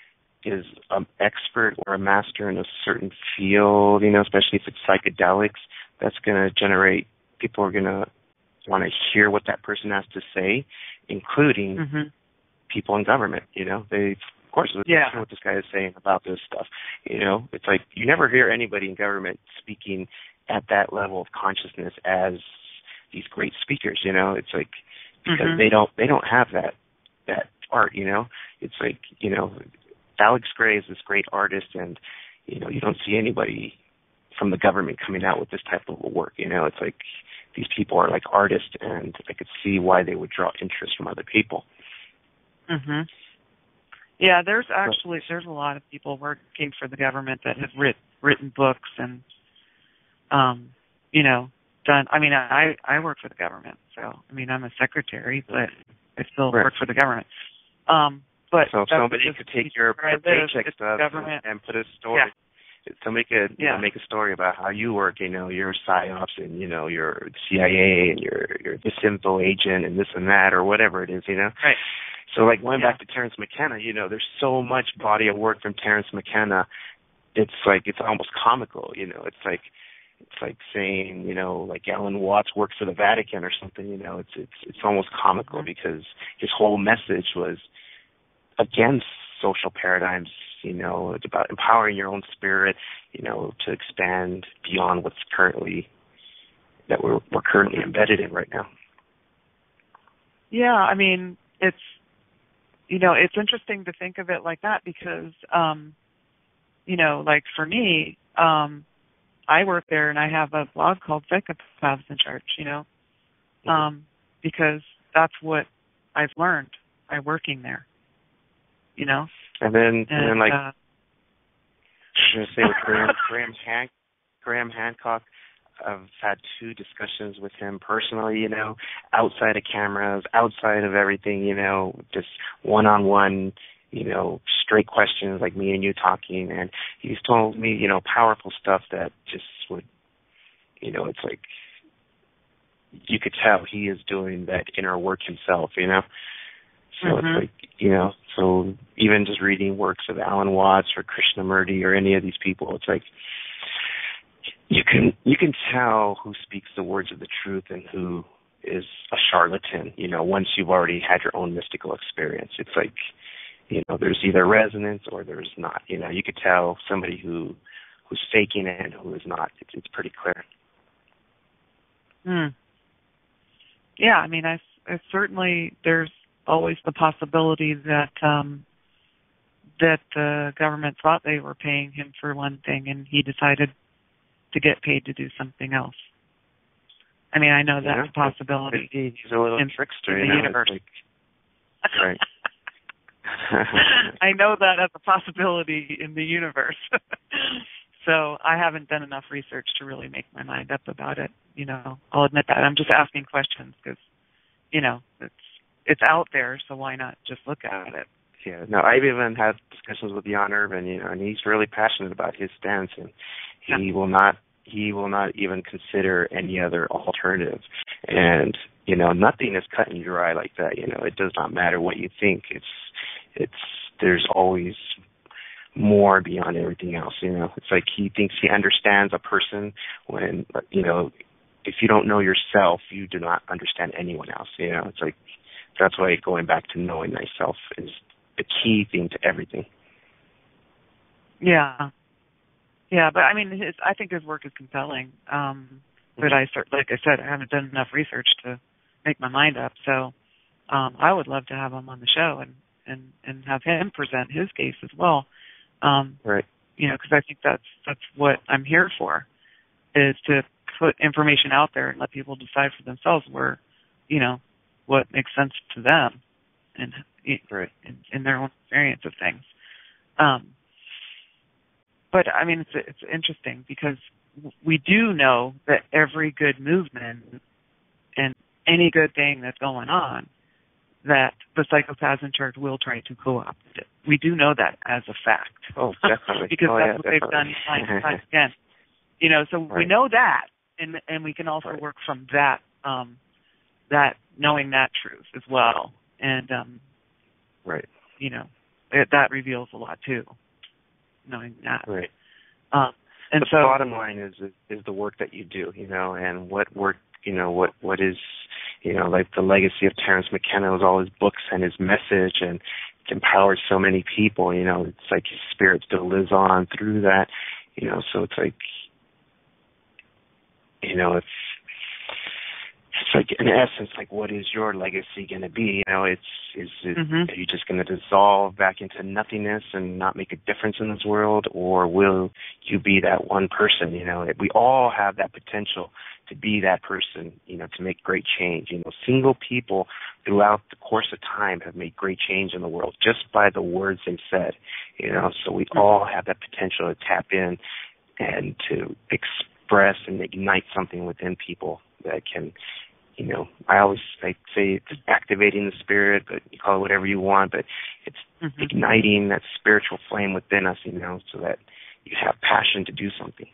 D: is an expert or a master in a certain field, you know, especially if it's psychedelics, that's going to generate, people are going to want to hear what that person has to say, including mm-hmm. people in government, you know. They, of course, listen
C: yeah.
D: to what this guy is saying about this stuff. You know, it's like you never hear anybody in government speaking at that level of consciousness as these great speakers, you know. It's like, because mm-hmm. they don't they don't have that that art, you know. It's like, you know, Alex Gray is this great artist, and, you know, you don't see anybody from the government coming out with this type of work, you know. It's like these people are like artists, and I could see why they would draw interest from other people.
C: Mhm. Yeah, there's actually there's a lot of people working for the government that have writ, written books and, um, you know, done. I mean, I I work for the government, so I mean, I'm a secretary, but I still right. work for the government. Um, but
D: so somebody could take your paycheck stuff and, and put a story. Yeah. Somebody could you yeah. know, make a story about how you work. You know, you're PsyOps, and you know, you're C I A, and you're you're this info agent, and this and that, or whatever it is. You know.
C: Right.
D: So, like, going
C: yeah.
D: back to Terence McKenna, you know, there's so much body of work from Terence McKenna. It's like, it's almost comical, you know. It's like, it's like saying, you know, like Alan Watts worked for the Vatican or something, you know. It's it's it's almost comical mm-hmm. because his whole message was against social paradigms, you know. It's about empowering your own spirit, you know, to expand beyond what's currently, that we're we're currently embedded in right now.
C: Yeah, I mean, it's, you know, it's interesting to think of it like that because, um, you know, like for me, um, I work there and I have a blog called Psychopaths in Church, you know, um, because that's what I've learned by working there, you know.
D: And then, and, and then like,
C: uh,
D: I'm going to say with Graham, Graham, Han- Graham Hancock, I've had two discussions with him personally, you know, outside of cameras, outside of everything, you know, just one-on-one, you know, straight questions like me and you talking. And he's told me, you know, powerful stuff that just would, you know, it's like you could tell he is doing that inner work himself, you know. So mm-hmm. it's like, you know, so even just reading works of Alan Watts or Krishnamurti or any of these people, it's like, You can you can tell who speaks the words of the truth and who is a charlatan, you know, once you've already had your own mystical experience. It's like, you know, there's either resonance or there's not. You know, you could tell somebody who who's faking it and who is not. It's it's pretty clear.
C: Hmm. Yeah, I mean, I, I certainly there's always the possibility that um, that the government thought they were paying him for one thing and he decided to get paid to do something else. I mean, I know that's yeah, a possibility.
D: He's a little
C: in,
D: trickster,
C: in
D: you
C: the
D: know,
C: universe.
D: Like, right.
C: I know that as a possibility in the universe. So I haven't done enough research to really make my mind up about it. You know, I'll admit that. I'm just asking questions because, you know, it's it's out there, so why not just look at it?
D: Yeah, no, I've even had discussions with Jan Irvin, you know, and he's really passionate about his stance, and he yeah. will not he will not even consider any other alternative. And, you know, nothing is cut and dry like that. You know, it does not matter what you think. It's it's there's always more beyond everything else. You know, it's like he thinks he understands a person when, you know, if you don't know yourself, you do not understand anyone else. You know, it's like that's why going back to knowing thyself is the key thing to everything.
C: Yeah. Yeah, but I mean, his, I think his work is compelling. Um, but mm-hmm. I start, like I said, I haven't done enough research to make my mind up. So um, I would love to have him on the show and, and, and have him present his case as well. Um,
D: right.
C: You know, because I think that's that's what I'm here for, is to put information out there and let people decide for themselves where, you know, what makes sense to them and
D: right.
C: in, in their own experience of things. Um, but I mean, it's it's interesting because we do know that every good movement and any good thing that's going on, that the Psychopaths in Church will try to co-opt it. We do know that as a fact.
D: Oh, definitely.
C: because
D: oh,
C: that's
D: yeah,
C: what
D: definitely.
C: they've done time and time again. You know, so
D: right.
C: we know that, and and we can also
D: right.
C: work from that, um, that knowing that truth as well. And um,
D: right,
C: you know, it, that reveals a lot too, knowing that.
D: Right.
C: Um, and
D: the
C: so,
D: bottom line is is the work that you do, you know, and what work, you know, what what is, you know, like the legacy of Terrence McKenna was all his books and his message, and it's empowered so many people, you know. It's like his spirit still lives on through that, you know. So it's like, you know, it's it's like in essence, like, what is your legacy going to be? You know, it's is it,
C: mm-hmm.
D: are you just going to dissolve back into nothingness and not make a difference in this world, or will you be that one person? You know, we all have that potential to be that person, you know, to make great change. You know, single people throughout the course of time have made great change in the world just by the words they've said. You know, so we mm-hmm. all have that potential to tap in and to express and ignite something within people that can, you know, I always like say it's activating the spirit, but you call it whatever you want, but it's mm-hmm. igniting that spiritual flame within us, you know, so that you have passion to do something.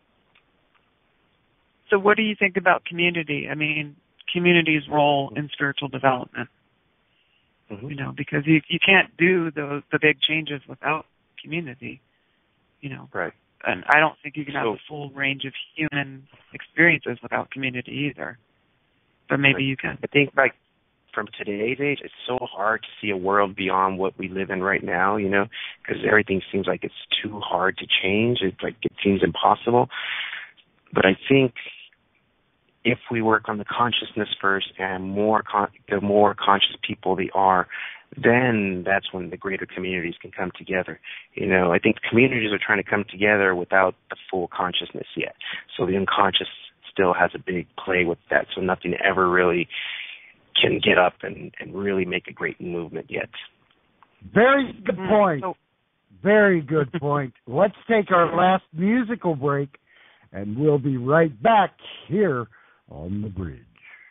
C: So what do you think about community? I mean, community's role in spiritual development, mm-hmm. you know, because you you can't do the the big changes without community, you know.
D: Right.
C: And I don't think you can have
D: so,
C: the full range of human experiences without community either. But maybe you can.
D: I think, like, from today's age, it's so hard to see a world beyond what we live in right now, you know, because everything seems like it's too hard to change. It's like it seems impossible. But I think if we work on the consciousness first, and more con- the more conscious people they are, then that's when the greater communities can come together. You know, I think communities are trying to come together without the full consciousness yet. So the unconscious still has a big play with that, so nothing ever really can get up and, and really make a great movement yet.
B: Very good point. Very good point. Let's take our last musical break, and we'll be right back here on The Bridge.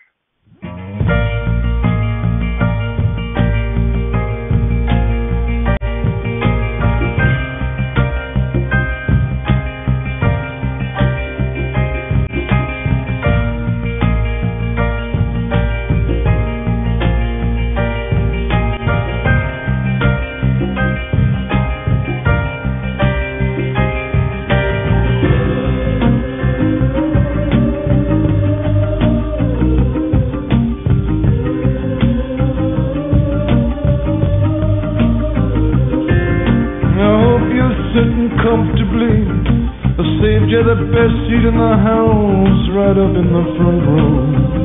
E: Comfortably, I saved you the best seat in the house, right up in the front row.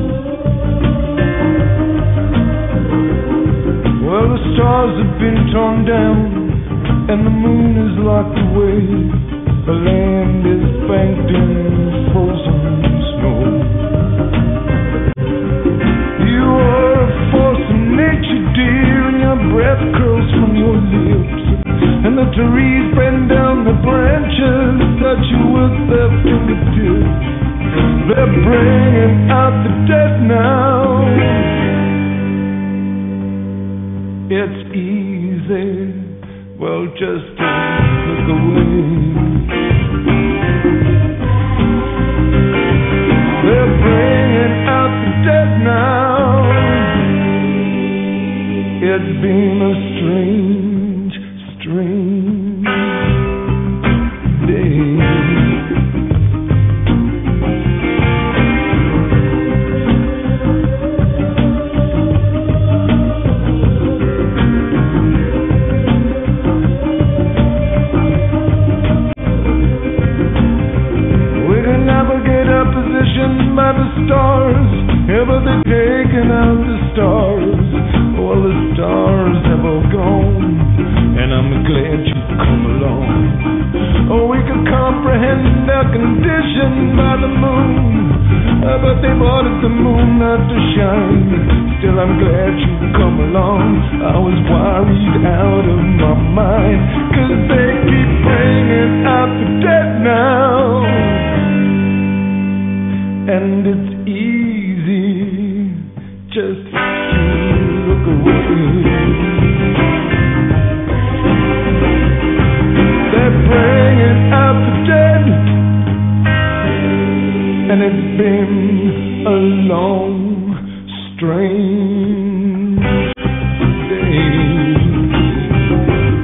E: Well, the stars have been torn down, and the moon is locked away. The land is banked in frozen snow. You are a force of nature, dear, and your breath curls from your lips. And the trees bend down the branches, touch you with their fingertips. They're bringing out the dead now. It's easy, well, just to look away. They're bringing out the dead now. It's been a strange, strange day. We can navigate our position by the stars. Ever they taken out the stars? All the stars have all gone, and I'm glad you come along. Oh, we could comprehend our condition by the moon, uh, but they've ordered the moon not to shine. Still, I'm glad you come along. I was worried out of my mind, 'cause they keep bringing out the dead now. And it's easy just to look away. They're bringing out the dead, and it's been a long, strange day.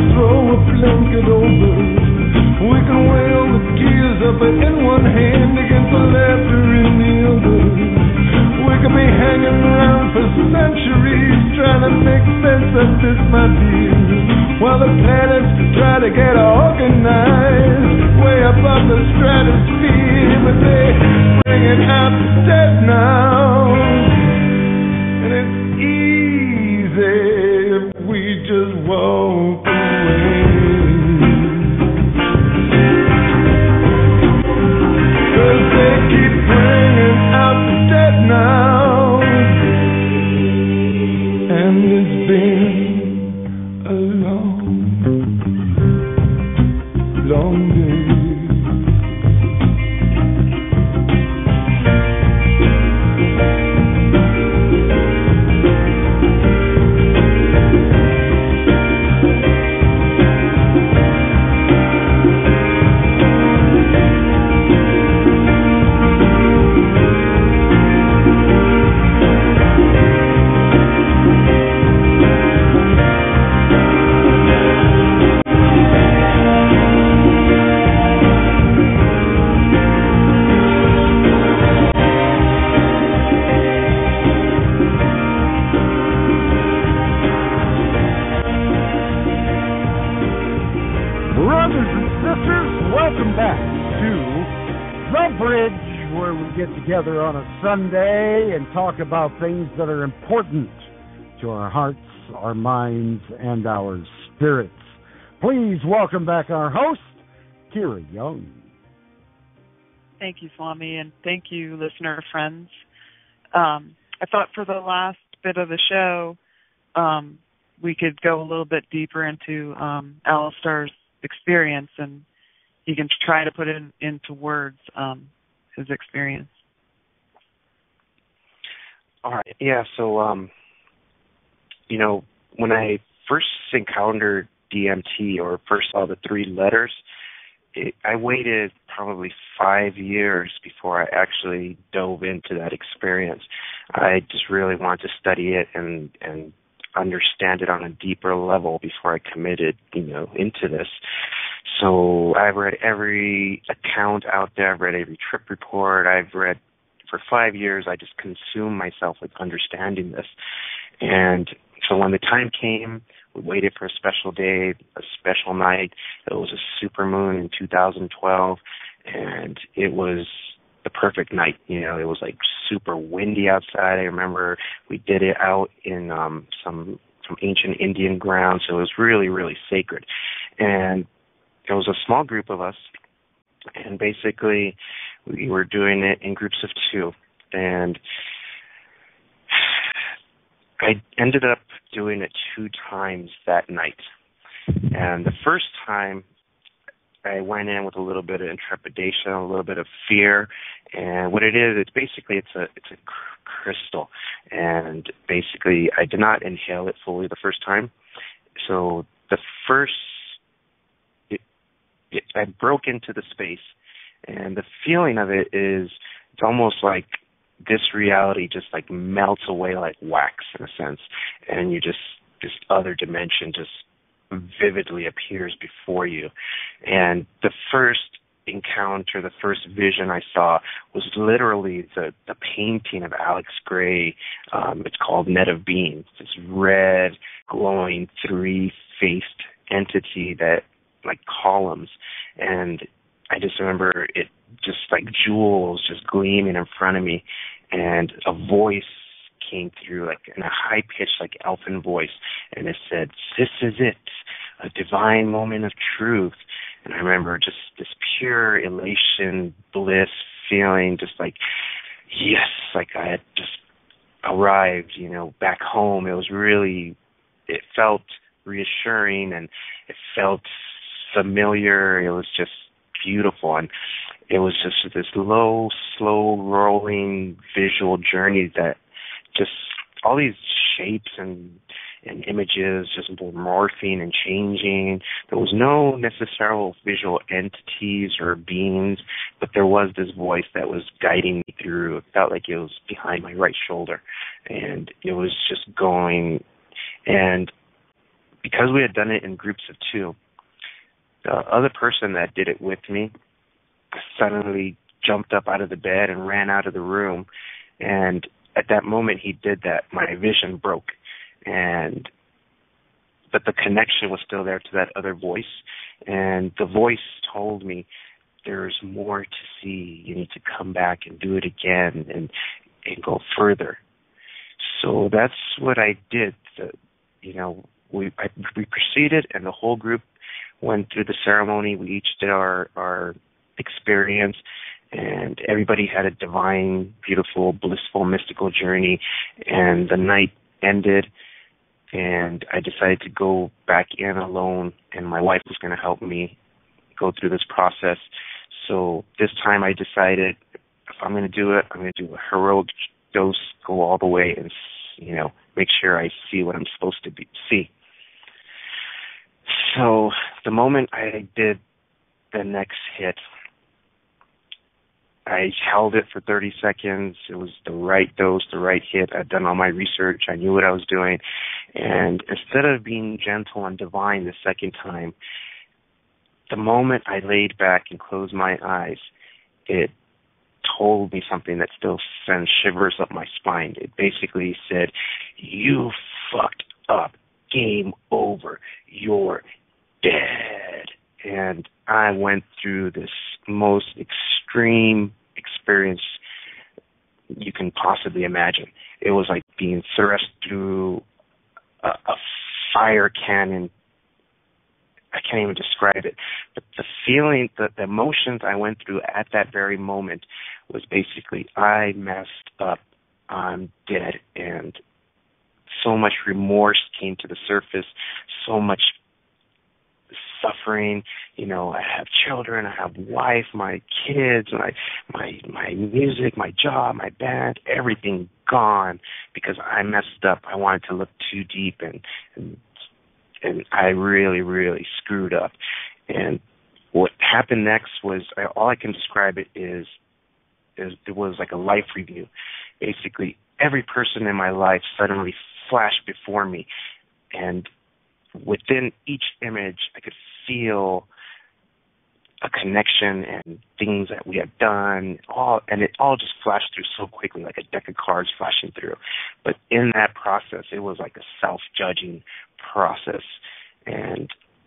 E: throw a blanket over. We can wail the tears of it in one hand against the laughter in the other. We could be hanging around for centuries trying to make sense of this, my dear, while the planets try to get organized way above the stratosphere. But they bring it out to dead now, and it's easy if we just walk away. 'Cause they keep bringing out the dead now, and it's been a long, long day.
B: Together on a Sunday and talk about things that are important to our hearts, our minds, and our spirits. Please welcome back our host, Kira Young.
C: Thank you, Swami, and thank you, listener friends. Um, I thought for the last bit of the show, um, we could go a little bit deeper into um, Alistar's experience, and he can try to put it in, into words, um, his experience.
D: All right. Yeah. So, um, you know, when I first encountered D M T or first saw the three letters, it, I waited probably five years before I actually dove into that experience. I just really wanted to study it and, and understand it on a deeper level before I committed, you know, into this. So I've read every account out there. I've read every trip report. I've read For five years, I just consumed myself with understanding this. And so when the time came, we waited for a special day, a special night. It was a super moon in two thousand twelve, and it was the perfect night. You know, it was like super windy outside. I remember we did it out in um, some some ancient Indian ground, so it was really, really sacred. And it was a small group of us, and basically we were doing it in groups of two, and I ended up doing it two times that night. And the first time, I went in with a little bit of intrepidation, a little bit of fear, and what it is, it's basically it's a it's a crystal, and basically I did not inhale it fully the first time. So the first, it, it, I broke into the space. And the feeling of it is, it's almost like this reality just like melts away like wax in a sense. And you just, this other dimension just vividly appears before you. And the first encounter, the first vision I saw was literally the, the painting of Alex Gray. Um, it's called Net of Beings. This red, glowing, three-faced entity that, like columns. And I just remember it just like jewels just gleaming in front of me, and a voice came through, like in a high-pitched, like elfin voice, and it said, "This is it, a divine moment of truth." And I remember just this pure elation, bliss feeling, just like, yes, like I had just arrived, you know, back home. It was really, it felt reassuring, and it felt familiar. It was just beautiful, and it was just this low, slow rolling visual journey that just all these shapes and and images just were morphing and changing. There was no necessary visual entities or beings, but there was this voice that was guiding me through. It felt like it was behind my right shoulder, and it was just going. And because we had done it in groups of two, the other person that did it with me suddenly jumped up out of the bed and ran out of the room. And at that moment he did that, my vision broke. And but the connection was still there to that other voice. And the voice told me, there's more to see. You need to come back and do it again and, and go further. So that's what I did. The, you know, we I, we proceeded, and the whole group went through the ceremony. We each did our, our experience, and everybody had a divine, beautiful, blissful, mystical journey. And the night ended, and I decided to go back in alone, and my wife was going to help me go through this process. So this time I decided, if I'm going to do it, I'm going to do a heroic dose, go all the way, and, you know, make sure I see what I'm supposed to be see. So the moment I did the next hit, I held it for thirty seconds. It was the right dose, the right hit. I'd done all my research. I knew what I was doing. And instead of being gentle and divine the second time, the moment I laid back and closed my eyes, it told me something that still sends shivers up my spine. It basically said, you fucked up. Game over. You're dead. And I went through this most extreme experience you can possibly imagine. It was like being thrust through a, a fire cannon. I can't even describe it. But the feeling, the, the emotions I went through at that very moment was basically, I messed up. I'm dead. And so much remorse came to the surface, so much suffering. You know, I have children, I have wife, my kids, my my my music, my job, my band, everything gone because I messed up. I wanted to look too deep, and and, and I really, really screwed up. And what happened next was, I, all I can describe it is, is it was like a life review. Basically, every person in my life suddenly flashed before me, and within each image, I could feel a connection and things that we had done, all, and it all just flashed through so quickly, like a deck of cards flashing through. But in that process, it was like a self-judging process, and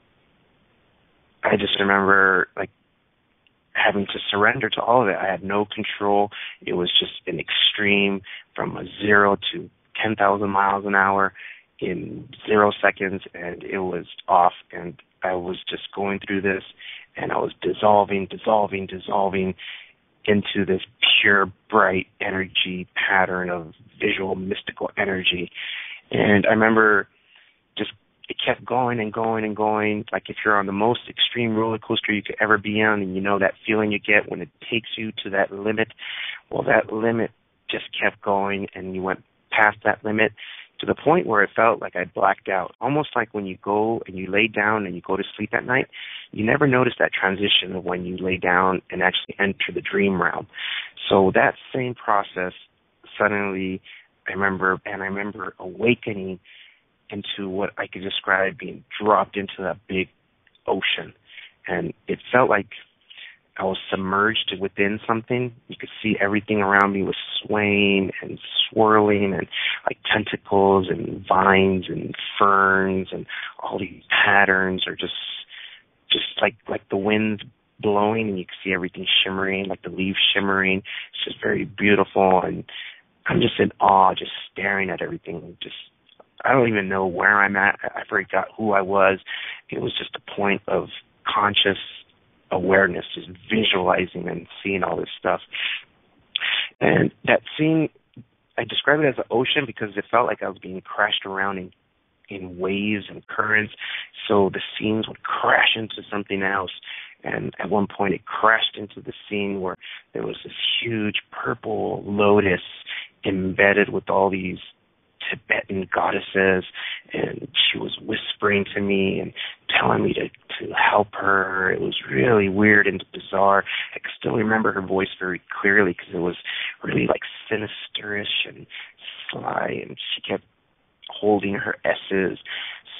D: I just remember like having to surrender to all of it. I had no control. It was just an extreme from a zero to ten thousand miles an hour in zero seconds, and it was off, and I was just going through this, and I was dissolving, dissolving, dissolving into this pure, bright energy pattern of visual, mystical energy. And I remember just, it kept going and going and going, like if you're on the most extreme roller coaster you could ever be on, and you know that feeling you get when it takes you to that limit. Well, that limit just kept going, and you went past that limit to the point where it felt like I blacked out, almost like when you go and you lay down and you go to sleep at night, you never notice that transition of when you lay down and actually enter the dream realm. So that same process, suddenly I remember, and I remember awakening into what I could describe being dropped into that big ocean. And it felt like I was submerged within something. You could see everything around me was swaying and swirling, and like tentacles and vines and ferns, and all these patterns are just just like like the wind blowing, and you could see everything shimmering, like the leaves shimmering. It's just very beautiful, and I'm just in awe, just staring at everything. Just I don't even know where I'm at. I forgot who I was. It was just a point of conscious awareness, just visualizing and seeing all this stuff. And that scene, I describe it as an ocean because it felt like I was being crashed around in, in waves and currents. So the scenes would crash into something else. And at one point it crashed into the scene where there was this huge purple lotus embedded with all these Tibetan goddesses, and she was whispering to me and telling me to, to help her. It was really weird and bizarre. I can still remember her voice very clearly because it was really like sinisterish and sly, and she kept holding her S's.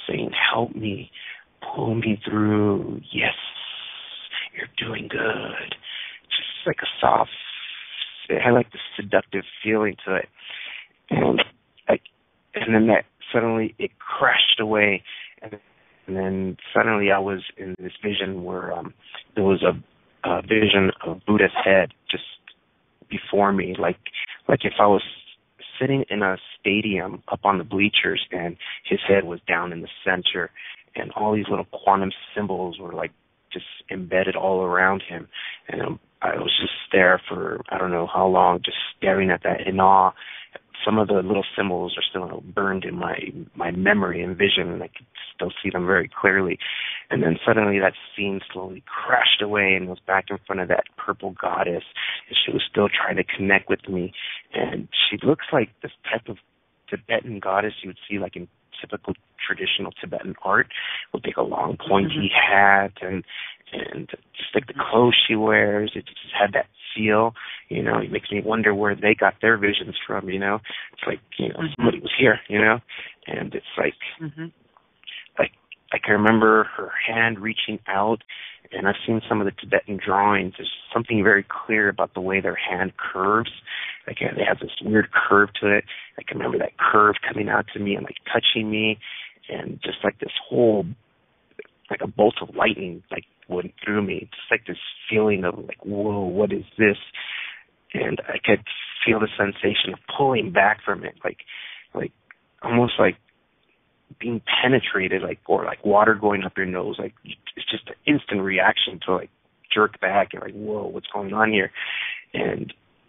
D: saying, help me, pull me through. Yes, you're doing good. Just like a soft, it had like this seductive feeling to it. And like, and then that suddenly it crashed away. And, and then suddenly I was in this vision where um, there was a, a vision of Buddha's head just before me, like like if I was sitting in a stadium up on the bleachers and his head was down in the center, and all these little quantum symbols were like just embedded all around him. And um, I was just there for I don't know how long, just staring at that in awe. Some of the little symbols are still burned in my, my memory and vision, and I could still see them very clearly. And then suddenly that scene slowly crashed away and was back in front of that purple goddess, and she was still trying to connect with me. And she looks like this type of Tibetan goddess you would see like in typical traditional Tibetan art, with like a long pointy mm-hmm. hat and and just like the clothes she wears. It just had that feel, you know. It makes me wonder where they got their visions from, you know. It's like, you know, mm-hmm. somebody was here, you know, and it's like, mm-hmm. like I can remember her hand reaching out, and I've seen some of the Tibetan drawings. There's something very clear about the way their hand curves. Like they have this weird curve to it. I can remember that curve coming out to me and like touching me, and just like this whole, like a bolt of lightning, like went through me. Just like this feeling of like, whoa, what is this? And I could feel the sensation of pulling back from it, like, like almost like being penetrated, like, or like water going up your nose. Like it's just an instant reaction to like jerk back and like, whoa, what's going on here? And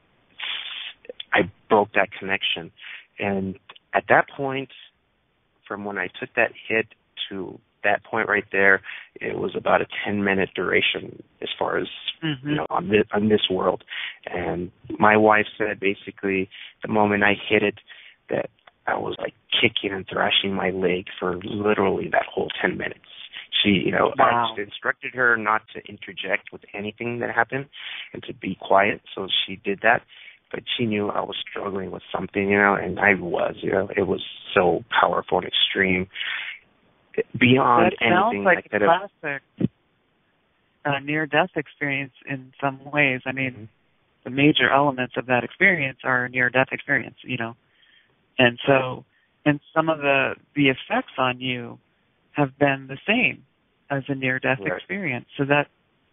D: I broke that connection. And at that point, from when I took that hit to that point right there, it was about a ten minute duration as far as, mm-hmm. you know, on this, on this world. And my wife said basically the moment I hit it that I was like kicking and thrashing my leg for literally that whole ten minutes. She, you know, wow. I instructed her not to interject with anything that happened and to be quiet, so she did that. But she knew I was struggling with something, you know, and I was, you know, it was so powerful and extreme. Beyond
C: that
D: anything
C: sounds like
D: I could
C: a
D: have.
C: classic uh, near-death experience in some ways. I mean,
D: mm-hmm.
C: the major elements of that experience are a near-death experience, you know. And so, and some of the, the effects on you have been the same as a near-death
D: right.
C: experience. So that,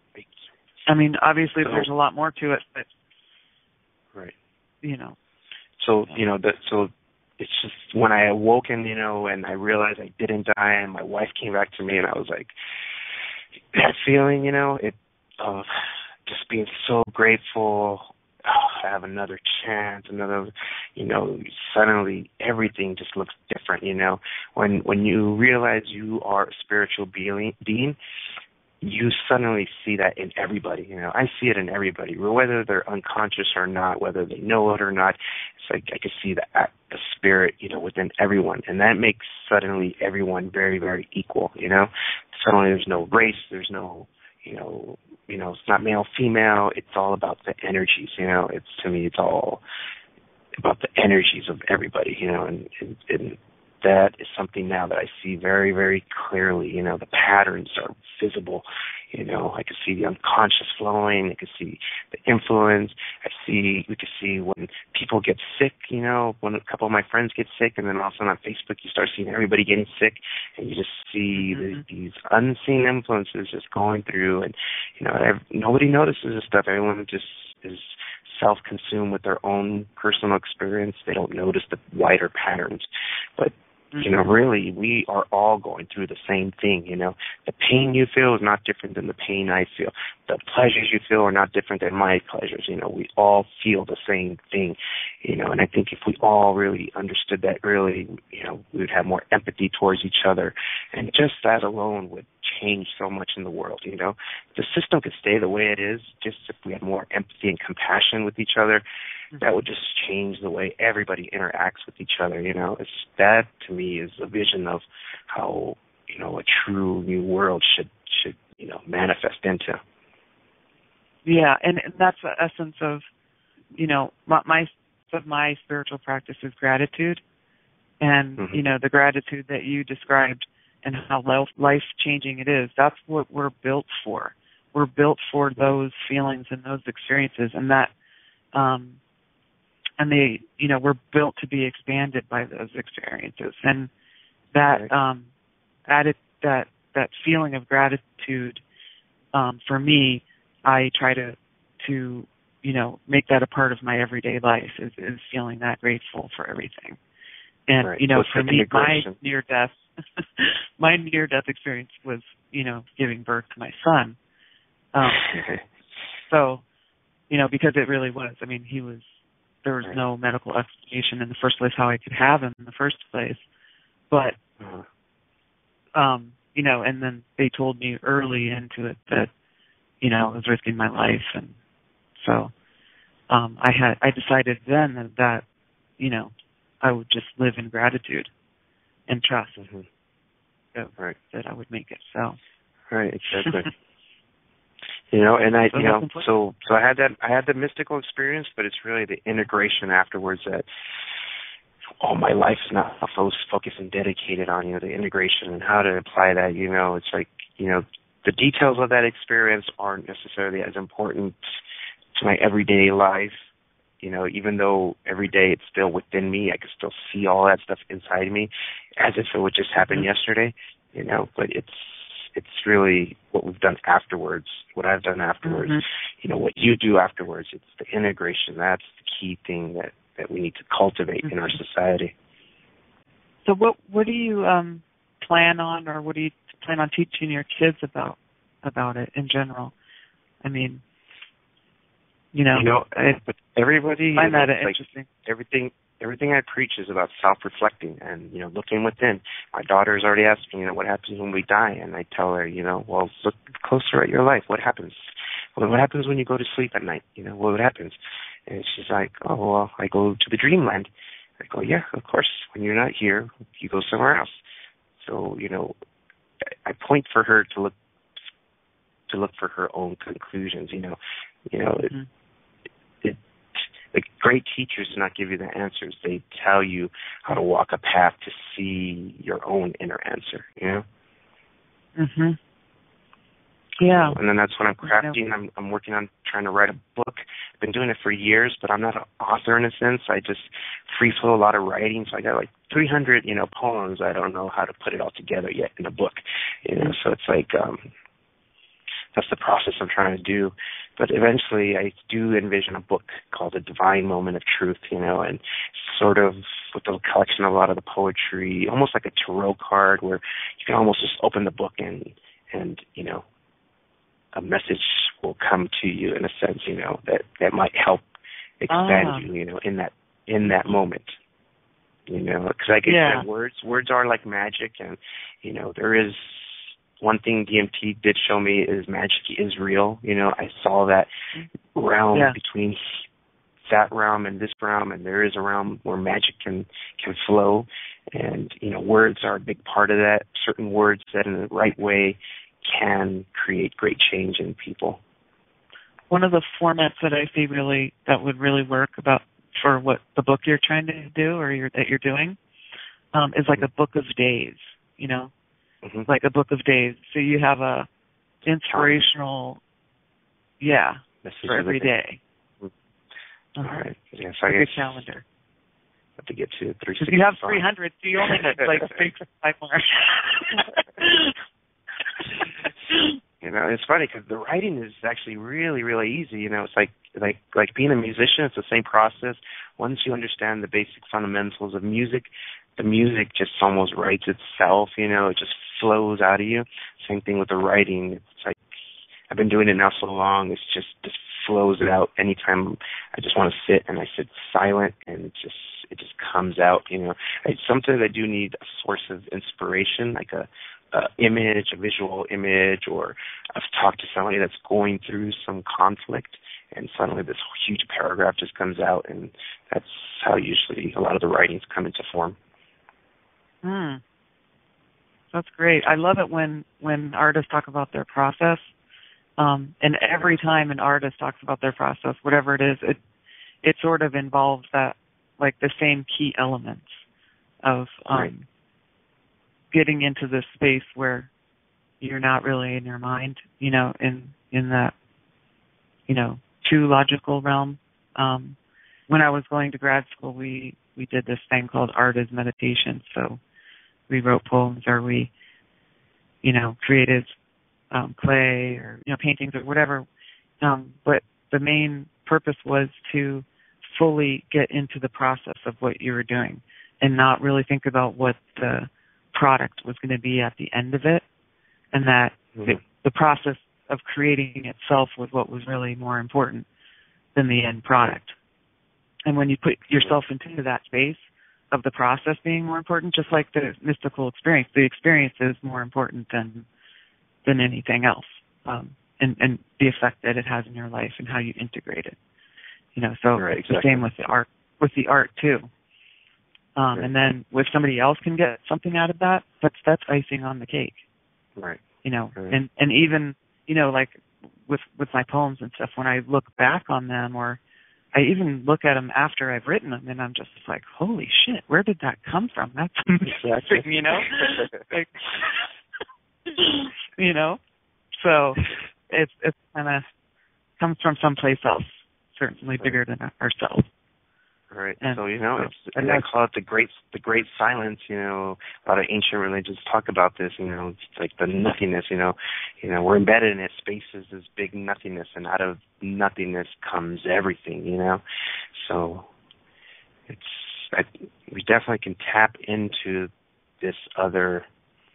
C: I mean, obviously
D: so,
C: there's a lot more to it, but,
D: right.
C: you know.
D: So, you know, that, so it's just when I awoken, you know, and I realized I didn't die, and my wife came back to me, and I was like, that feeling, you know, it, uh, just being so grateful, oh, I have another chance, another, you know, suddenly everything just looks different, you know. When when you realize you are a spiritual being, being, you suddenly see that in everybody, you know. I see it in everybody, whether they're unconscious or not, whether they know it or not. It's like I can see the, the spirit, you know, within everyone, and that makes suddenly everyone very, very equal, you know. Suddenly there's no race, there's no, you know, you know, it's not male, female. It's all about the energies, you know. It's to me, it's all about the energies of everybody, you know, and, and, and that is something now that I see very, very clearly. You know, the patterns are visible. You know, I can see the unconscious flowing. I can see the influence. I see, we can see when people get sick, you know, when a couple of my friends get sick, and then all of a sudden on Facebook you start seeing everybody getting sick, and you just see mm-hmm. the, these unseen influences just going through, and, you know, nobody notices this stuff. Everyone just is self-consumed with their own personal experience. They don't notice the wider patterns. But you know, really, we are all going through the same thing, you know. The pain you feel is not different than the pain I feel. The pleasures you feel are not different than my pleasures, you know. We all feel the same thing, you know, and I think if we all really understood that, really, you know, we would have more empathy towards each other, and just that alone would change so much in the world, you know. The system could stay the way it is, just if we had more empathy and compassion with each other. That would just change the way everybody interacts with each other, you know. It's that, to me, is a vision of how, you know, a true new world should, should you know, manifest into.
C: Yeah, and, and that's the essence of, you know, my, my of my spiritual practice is gratitude. And, mm-hmm. you know, the gratitude that you described and how life-changing it is. That's what we're built for. We're built for those feelings and those experiences, and that, um, and they, you know, we're built to be expanded by those experiences, and that um, added that that feeling of gratitude. Um, for me, I try to to you know make that a part of my everyday life. Is, is feeling that grateful for everything, and
D: right.
C: you know,
D: What's
C: for me, my near death, my near death experience was you know giving birth to my son. Um, so, you know, because it really was. I mean, he was. There was no medical explanation in the first place how I could have him in the first place, but, uh-huh. um, you know, and then they told me early into it that, you know, I was risking my life, and so um, I had I decided then that, that, you know, I would just live in gratitude and trust mm-hmm. that, right. that I would make it. So,
D: right, exactly. You know, and I, you know, so so I had that, I had the mystical experience, but it's really the integration afterwards that all my life is now focused and dedicated on, you know, the integration and how to apply that. You know, it's like, you know, the details of that experience aren't necessarily as important to my everyday life. You know, even though every day it's still within me, I can still see all that stuff inside me, as if it would just happen mm-hmm. yesterday. You know, but it's. It's really what we've done afterwards, what I've done afterwards, mm-hmm. you know, what you do afterwards. It's the integration. That's the key thing that, that we need to cultivate mm-hmm. in our society.
C: So what what do you um, plan on, or what do you plan on teaching your kids about about it in general? I mean, you know,
D: you know
C: I,
D: but everybody
C: find that
D: like
C: interesting.
D: Everything Everything I preach is about self-reflecting and, you know, looking within. My daughter's already asked me, you know, what happens when we die? And I tell her, you know, well, look closer at your life. What happens? Well, what happens when you go to sleep at night? You know, what happens? And she's like, oh, well, I go to the dreamland. I go, yeah, of course. When you're not here, you go somewhere else. So, you know, I point for her to look to look for her own conclusions. You know, you know, mm-hmm. it, it, like great teachers do not give you the answers. They tell you how to walk a path to see your own inner answer. You know.
C: Mhm. Yeah.
D: And then that's when I'm crafting. I'm I'm working on trying to write a book. I've been doing it for years, but I'm not an author in a sense. I just free flow a lot of writing. So I got like three hundred, you know, poems. I don't know how to put it all together yet in a book. You know, so it's like um, that's the process I'm trying to do. But eventually, I do envision a book called A Divine Moment of Truth. You know, and sort of with a collection of a lot of the poetry, almost like a tarot card, where you can almost just open the book and and you know. a message will come to you in a sense, you know, that, that might help expand
C: ah.
D: you, you know, in that in that moment, you know, because like I
C: yeah.
D: said, words words are like magic, and you know, there is one thing D M T did show me is magic is real. You know, I saw that realm
C: yeah.
D: between that realm and this realm, and there is a realm where magic can can flow, and you know, words are a big part of that. Certain words said in the right way can create great change in people.
C: One of the formats that I see really that would really work about for what the book you're trying to do or you're, that you're doing um, is like a book of days. You know, mm-hmm. like a book of days. So you have a inspirational, yeah,
D: Message
C: for every day.
D: Mm-hmm. Uh-huh. All right. Yeah, so
C: like
D: I guess
C: a calendar.
D: Have to get to three.
C: Because you have three hundred, so you only need like five more.
D: You know, it's funny because the writing is actually really, really easy. You know, it's like like like being a musician. It's the same process. Once you understand the basic fundamentals of music, the music just almost writes itself. You know, it just flows out of you. Same thing with the writing. It's like I've been doing it now so long. It's just just flows it out. Anytime I just want to sit and I sit silent, and it just it just comes out. You know, it's sometimes I do need a source of inspiration, like a Uh, image, a visual image, or I've talked to somebody that's going through some conflict, and suddenly this huge paragraph just comes out, and that's how usually a lot of the writings come into form.
C: Hmm. That's great. I love it when, when artists talk about their process, um, and every time an artist talks about their process, whatever it is, it it sort of involves that, like the same key elements of um,
D: right.
C: getting into this space where you're not really in your mind, you know, in in that, you know, too logical realm. Um, when I was going to grad school, we, we did this thing called art as meditation. So we wrote poems, or we, you know, created um, clay or, you know, paintings or whatever. Um, but the main purpose was to fully get into the process of what you were doing and not really think about what the product was going to be at the end of it, and that mm-hmm. it, the process of creating itself was what was really more important than the end product. And when you put yourself into that space of the process being more important, just like the mystical experience, the experience is more important than than anything else, um, and, and the effect that it has in your life and how you integrate it. You know, so
D: right,
C: it's
D: exactly.
C: the same with the art, with the art too. Um, right. And then if somebody else can get something out of that, that's that's icing on the cake.
D: Right.
C: You know,
D: right.
C: and and even, you know, like with with my poems and stuff, when I look back on them, or I even look at them after I've written them, and I'm just like, holy shit, where did that come from? That's amazing, you know? like, you know? So it's it's kind of comes from someplace else, certainly right. bigger than ourselves.
D: Right.
C: And
D: so, you know,
C: so,
D: it's, and I call it the great the great silence, you know. A lot of ancient religions talk about this, you know, it's like the nothingness, you know. You know, we're embedded in it. Space is this big nothingness, and out of nothingness comes everything, you know. So it's I, we definitely can tap into this other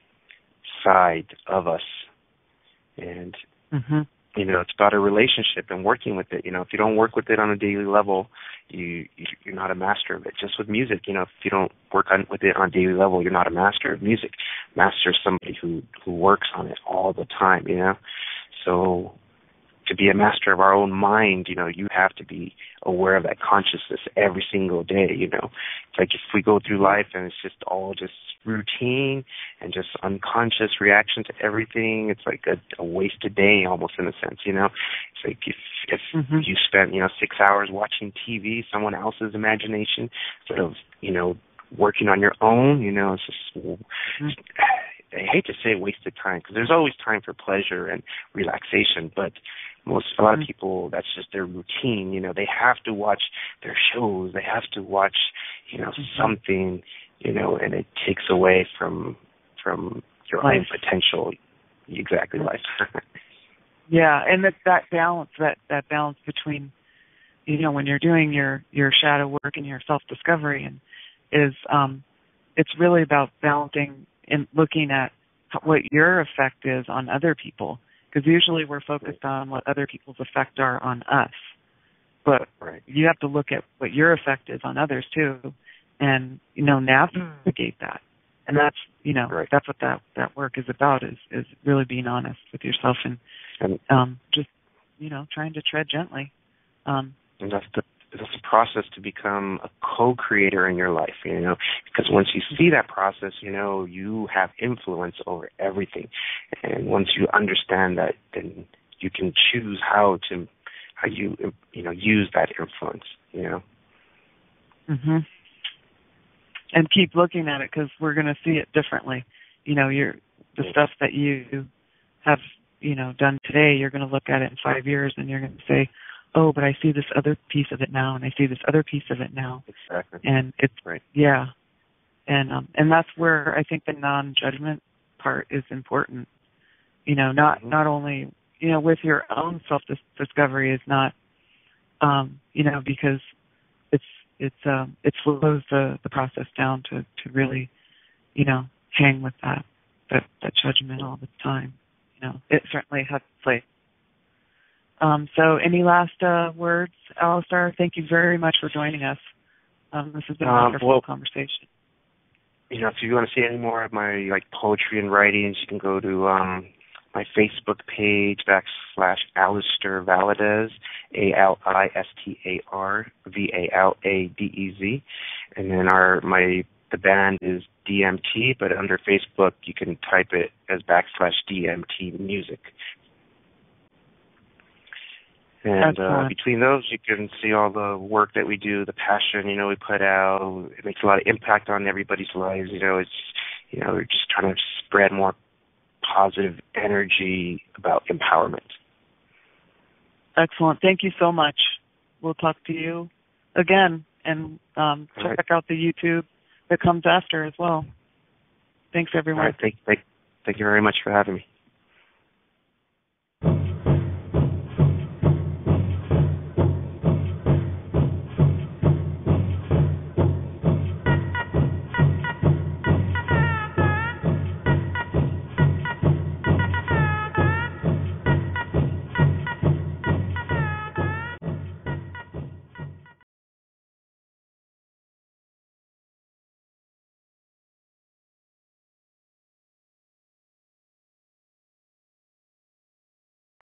D: side of us. And
C: mm-hmm.
D: you know, it's about a relationship and working with it. You know, if you don't work with it on a daily level, you, you're not a master of it. Just with music, you know, if you don't work on with it on a daily level, you're not a master of music. Master is somebody who, who works on it all the time, you know. So to be a master of our own mind, you know, you have to be aware of that consciousness every single day, you know. It's like if we go through life and it's just all just routine and just unconscious reaction to everything, it's like a, a wasted day almost, in a sense, you know. It's like if if mm-hmm. you spent, you know, six hours watching T V, someone else's imagination, instead of, you know, working on your own, you know, it's just, mm-hmm. I hate to say wasted time, because there's always time for pleasure and relaxation, but most a lot of people, that's just their routine. You know, they have to watch their shows, they have to watch, you know, mm-hmm. something, you know, and it takes away from from your life. Own potential. Exactly, life.
C: Yeah, and that that balance, that that balance between, you know, when you're doing your your shadow work and your self discovery, and is um, it's really about balancing and looking at what your effect is on other people. Because usually we're focused on what other people's effect are on us. But
D: right.
C: you have to look at what your effect is on others, too, and, you know, navigate that. And that's, you know,
D: right.
C: that's what that, that work is about, is, is really being honest with yourself and um, just, you know, trying to tread gently. Um,
D: and that's the It's a process to become a co-creator in your life, you know, because once you see that process, you know, you have influence over everything. And once you understand that, then you can choose how to, how you, you know, use that influence, you know.
C: Mhm. And keep looking at it, because we're going to see it differently. You know, you're, the yeah. stuff that you have, you know, done today, you're going to look at it in five years and you're going to say, oh, but I see this other piece of it now, and I see this other piece of it now.
D: Exactly.
C: And it's,
D: right.
C: yeah. And um, and that's where I think the non-judgment part is important. You know, not mm-hmm. not only, you know, with your own self-discovery is not, um, you know, because it's, it's, um, it slows the, the process down to, to really, you know, hang with that, that, that judgment all the time. You know, it certainly has its place. Um, so any last uh, words, Alistar? Thank you very much for joining us. Um, this has been a
D: um,
C: wonderful
D: well,
C: conversation.
D: You know, if you want to see any more of my like poetry and writings, you can go to um, my Facebook page backslash Alistar Valadez, A L I S T A R V A L A D E Z, and then our my the band is D M T, but under Facebook you can type it as backslash D M T Music. And uh, between those, you can see all the work that we do, the passion, you know, we put out. It makes a lot of impact on everybody's lives. You know, it's you know, we're just trying to spread more positive energy about empowerment.
C: Excellent. Thank you so much. We'll talk to you again, and um, check
D: right.
C: out the YouTube that comes after as well. Thanks, everyone.
D: All right. Thank, thank, thank you very much for having me.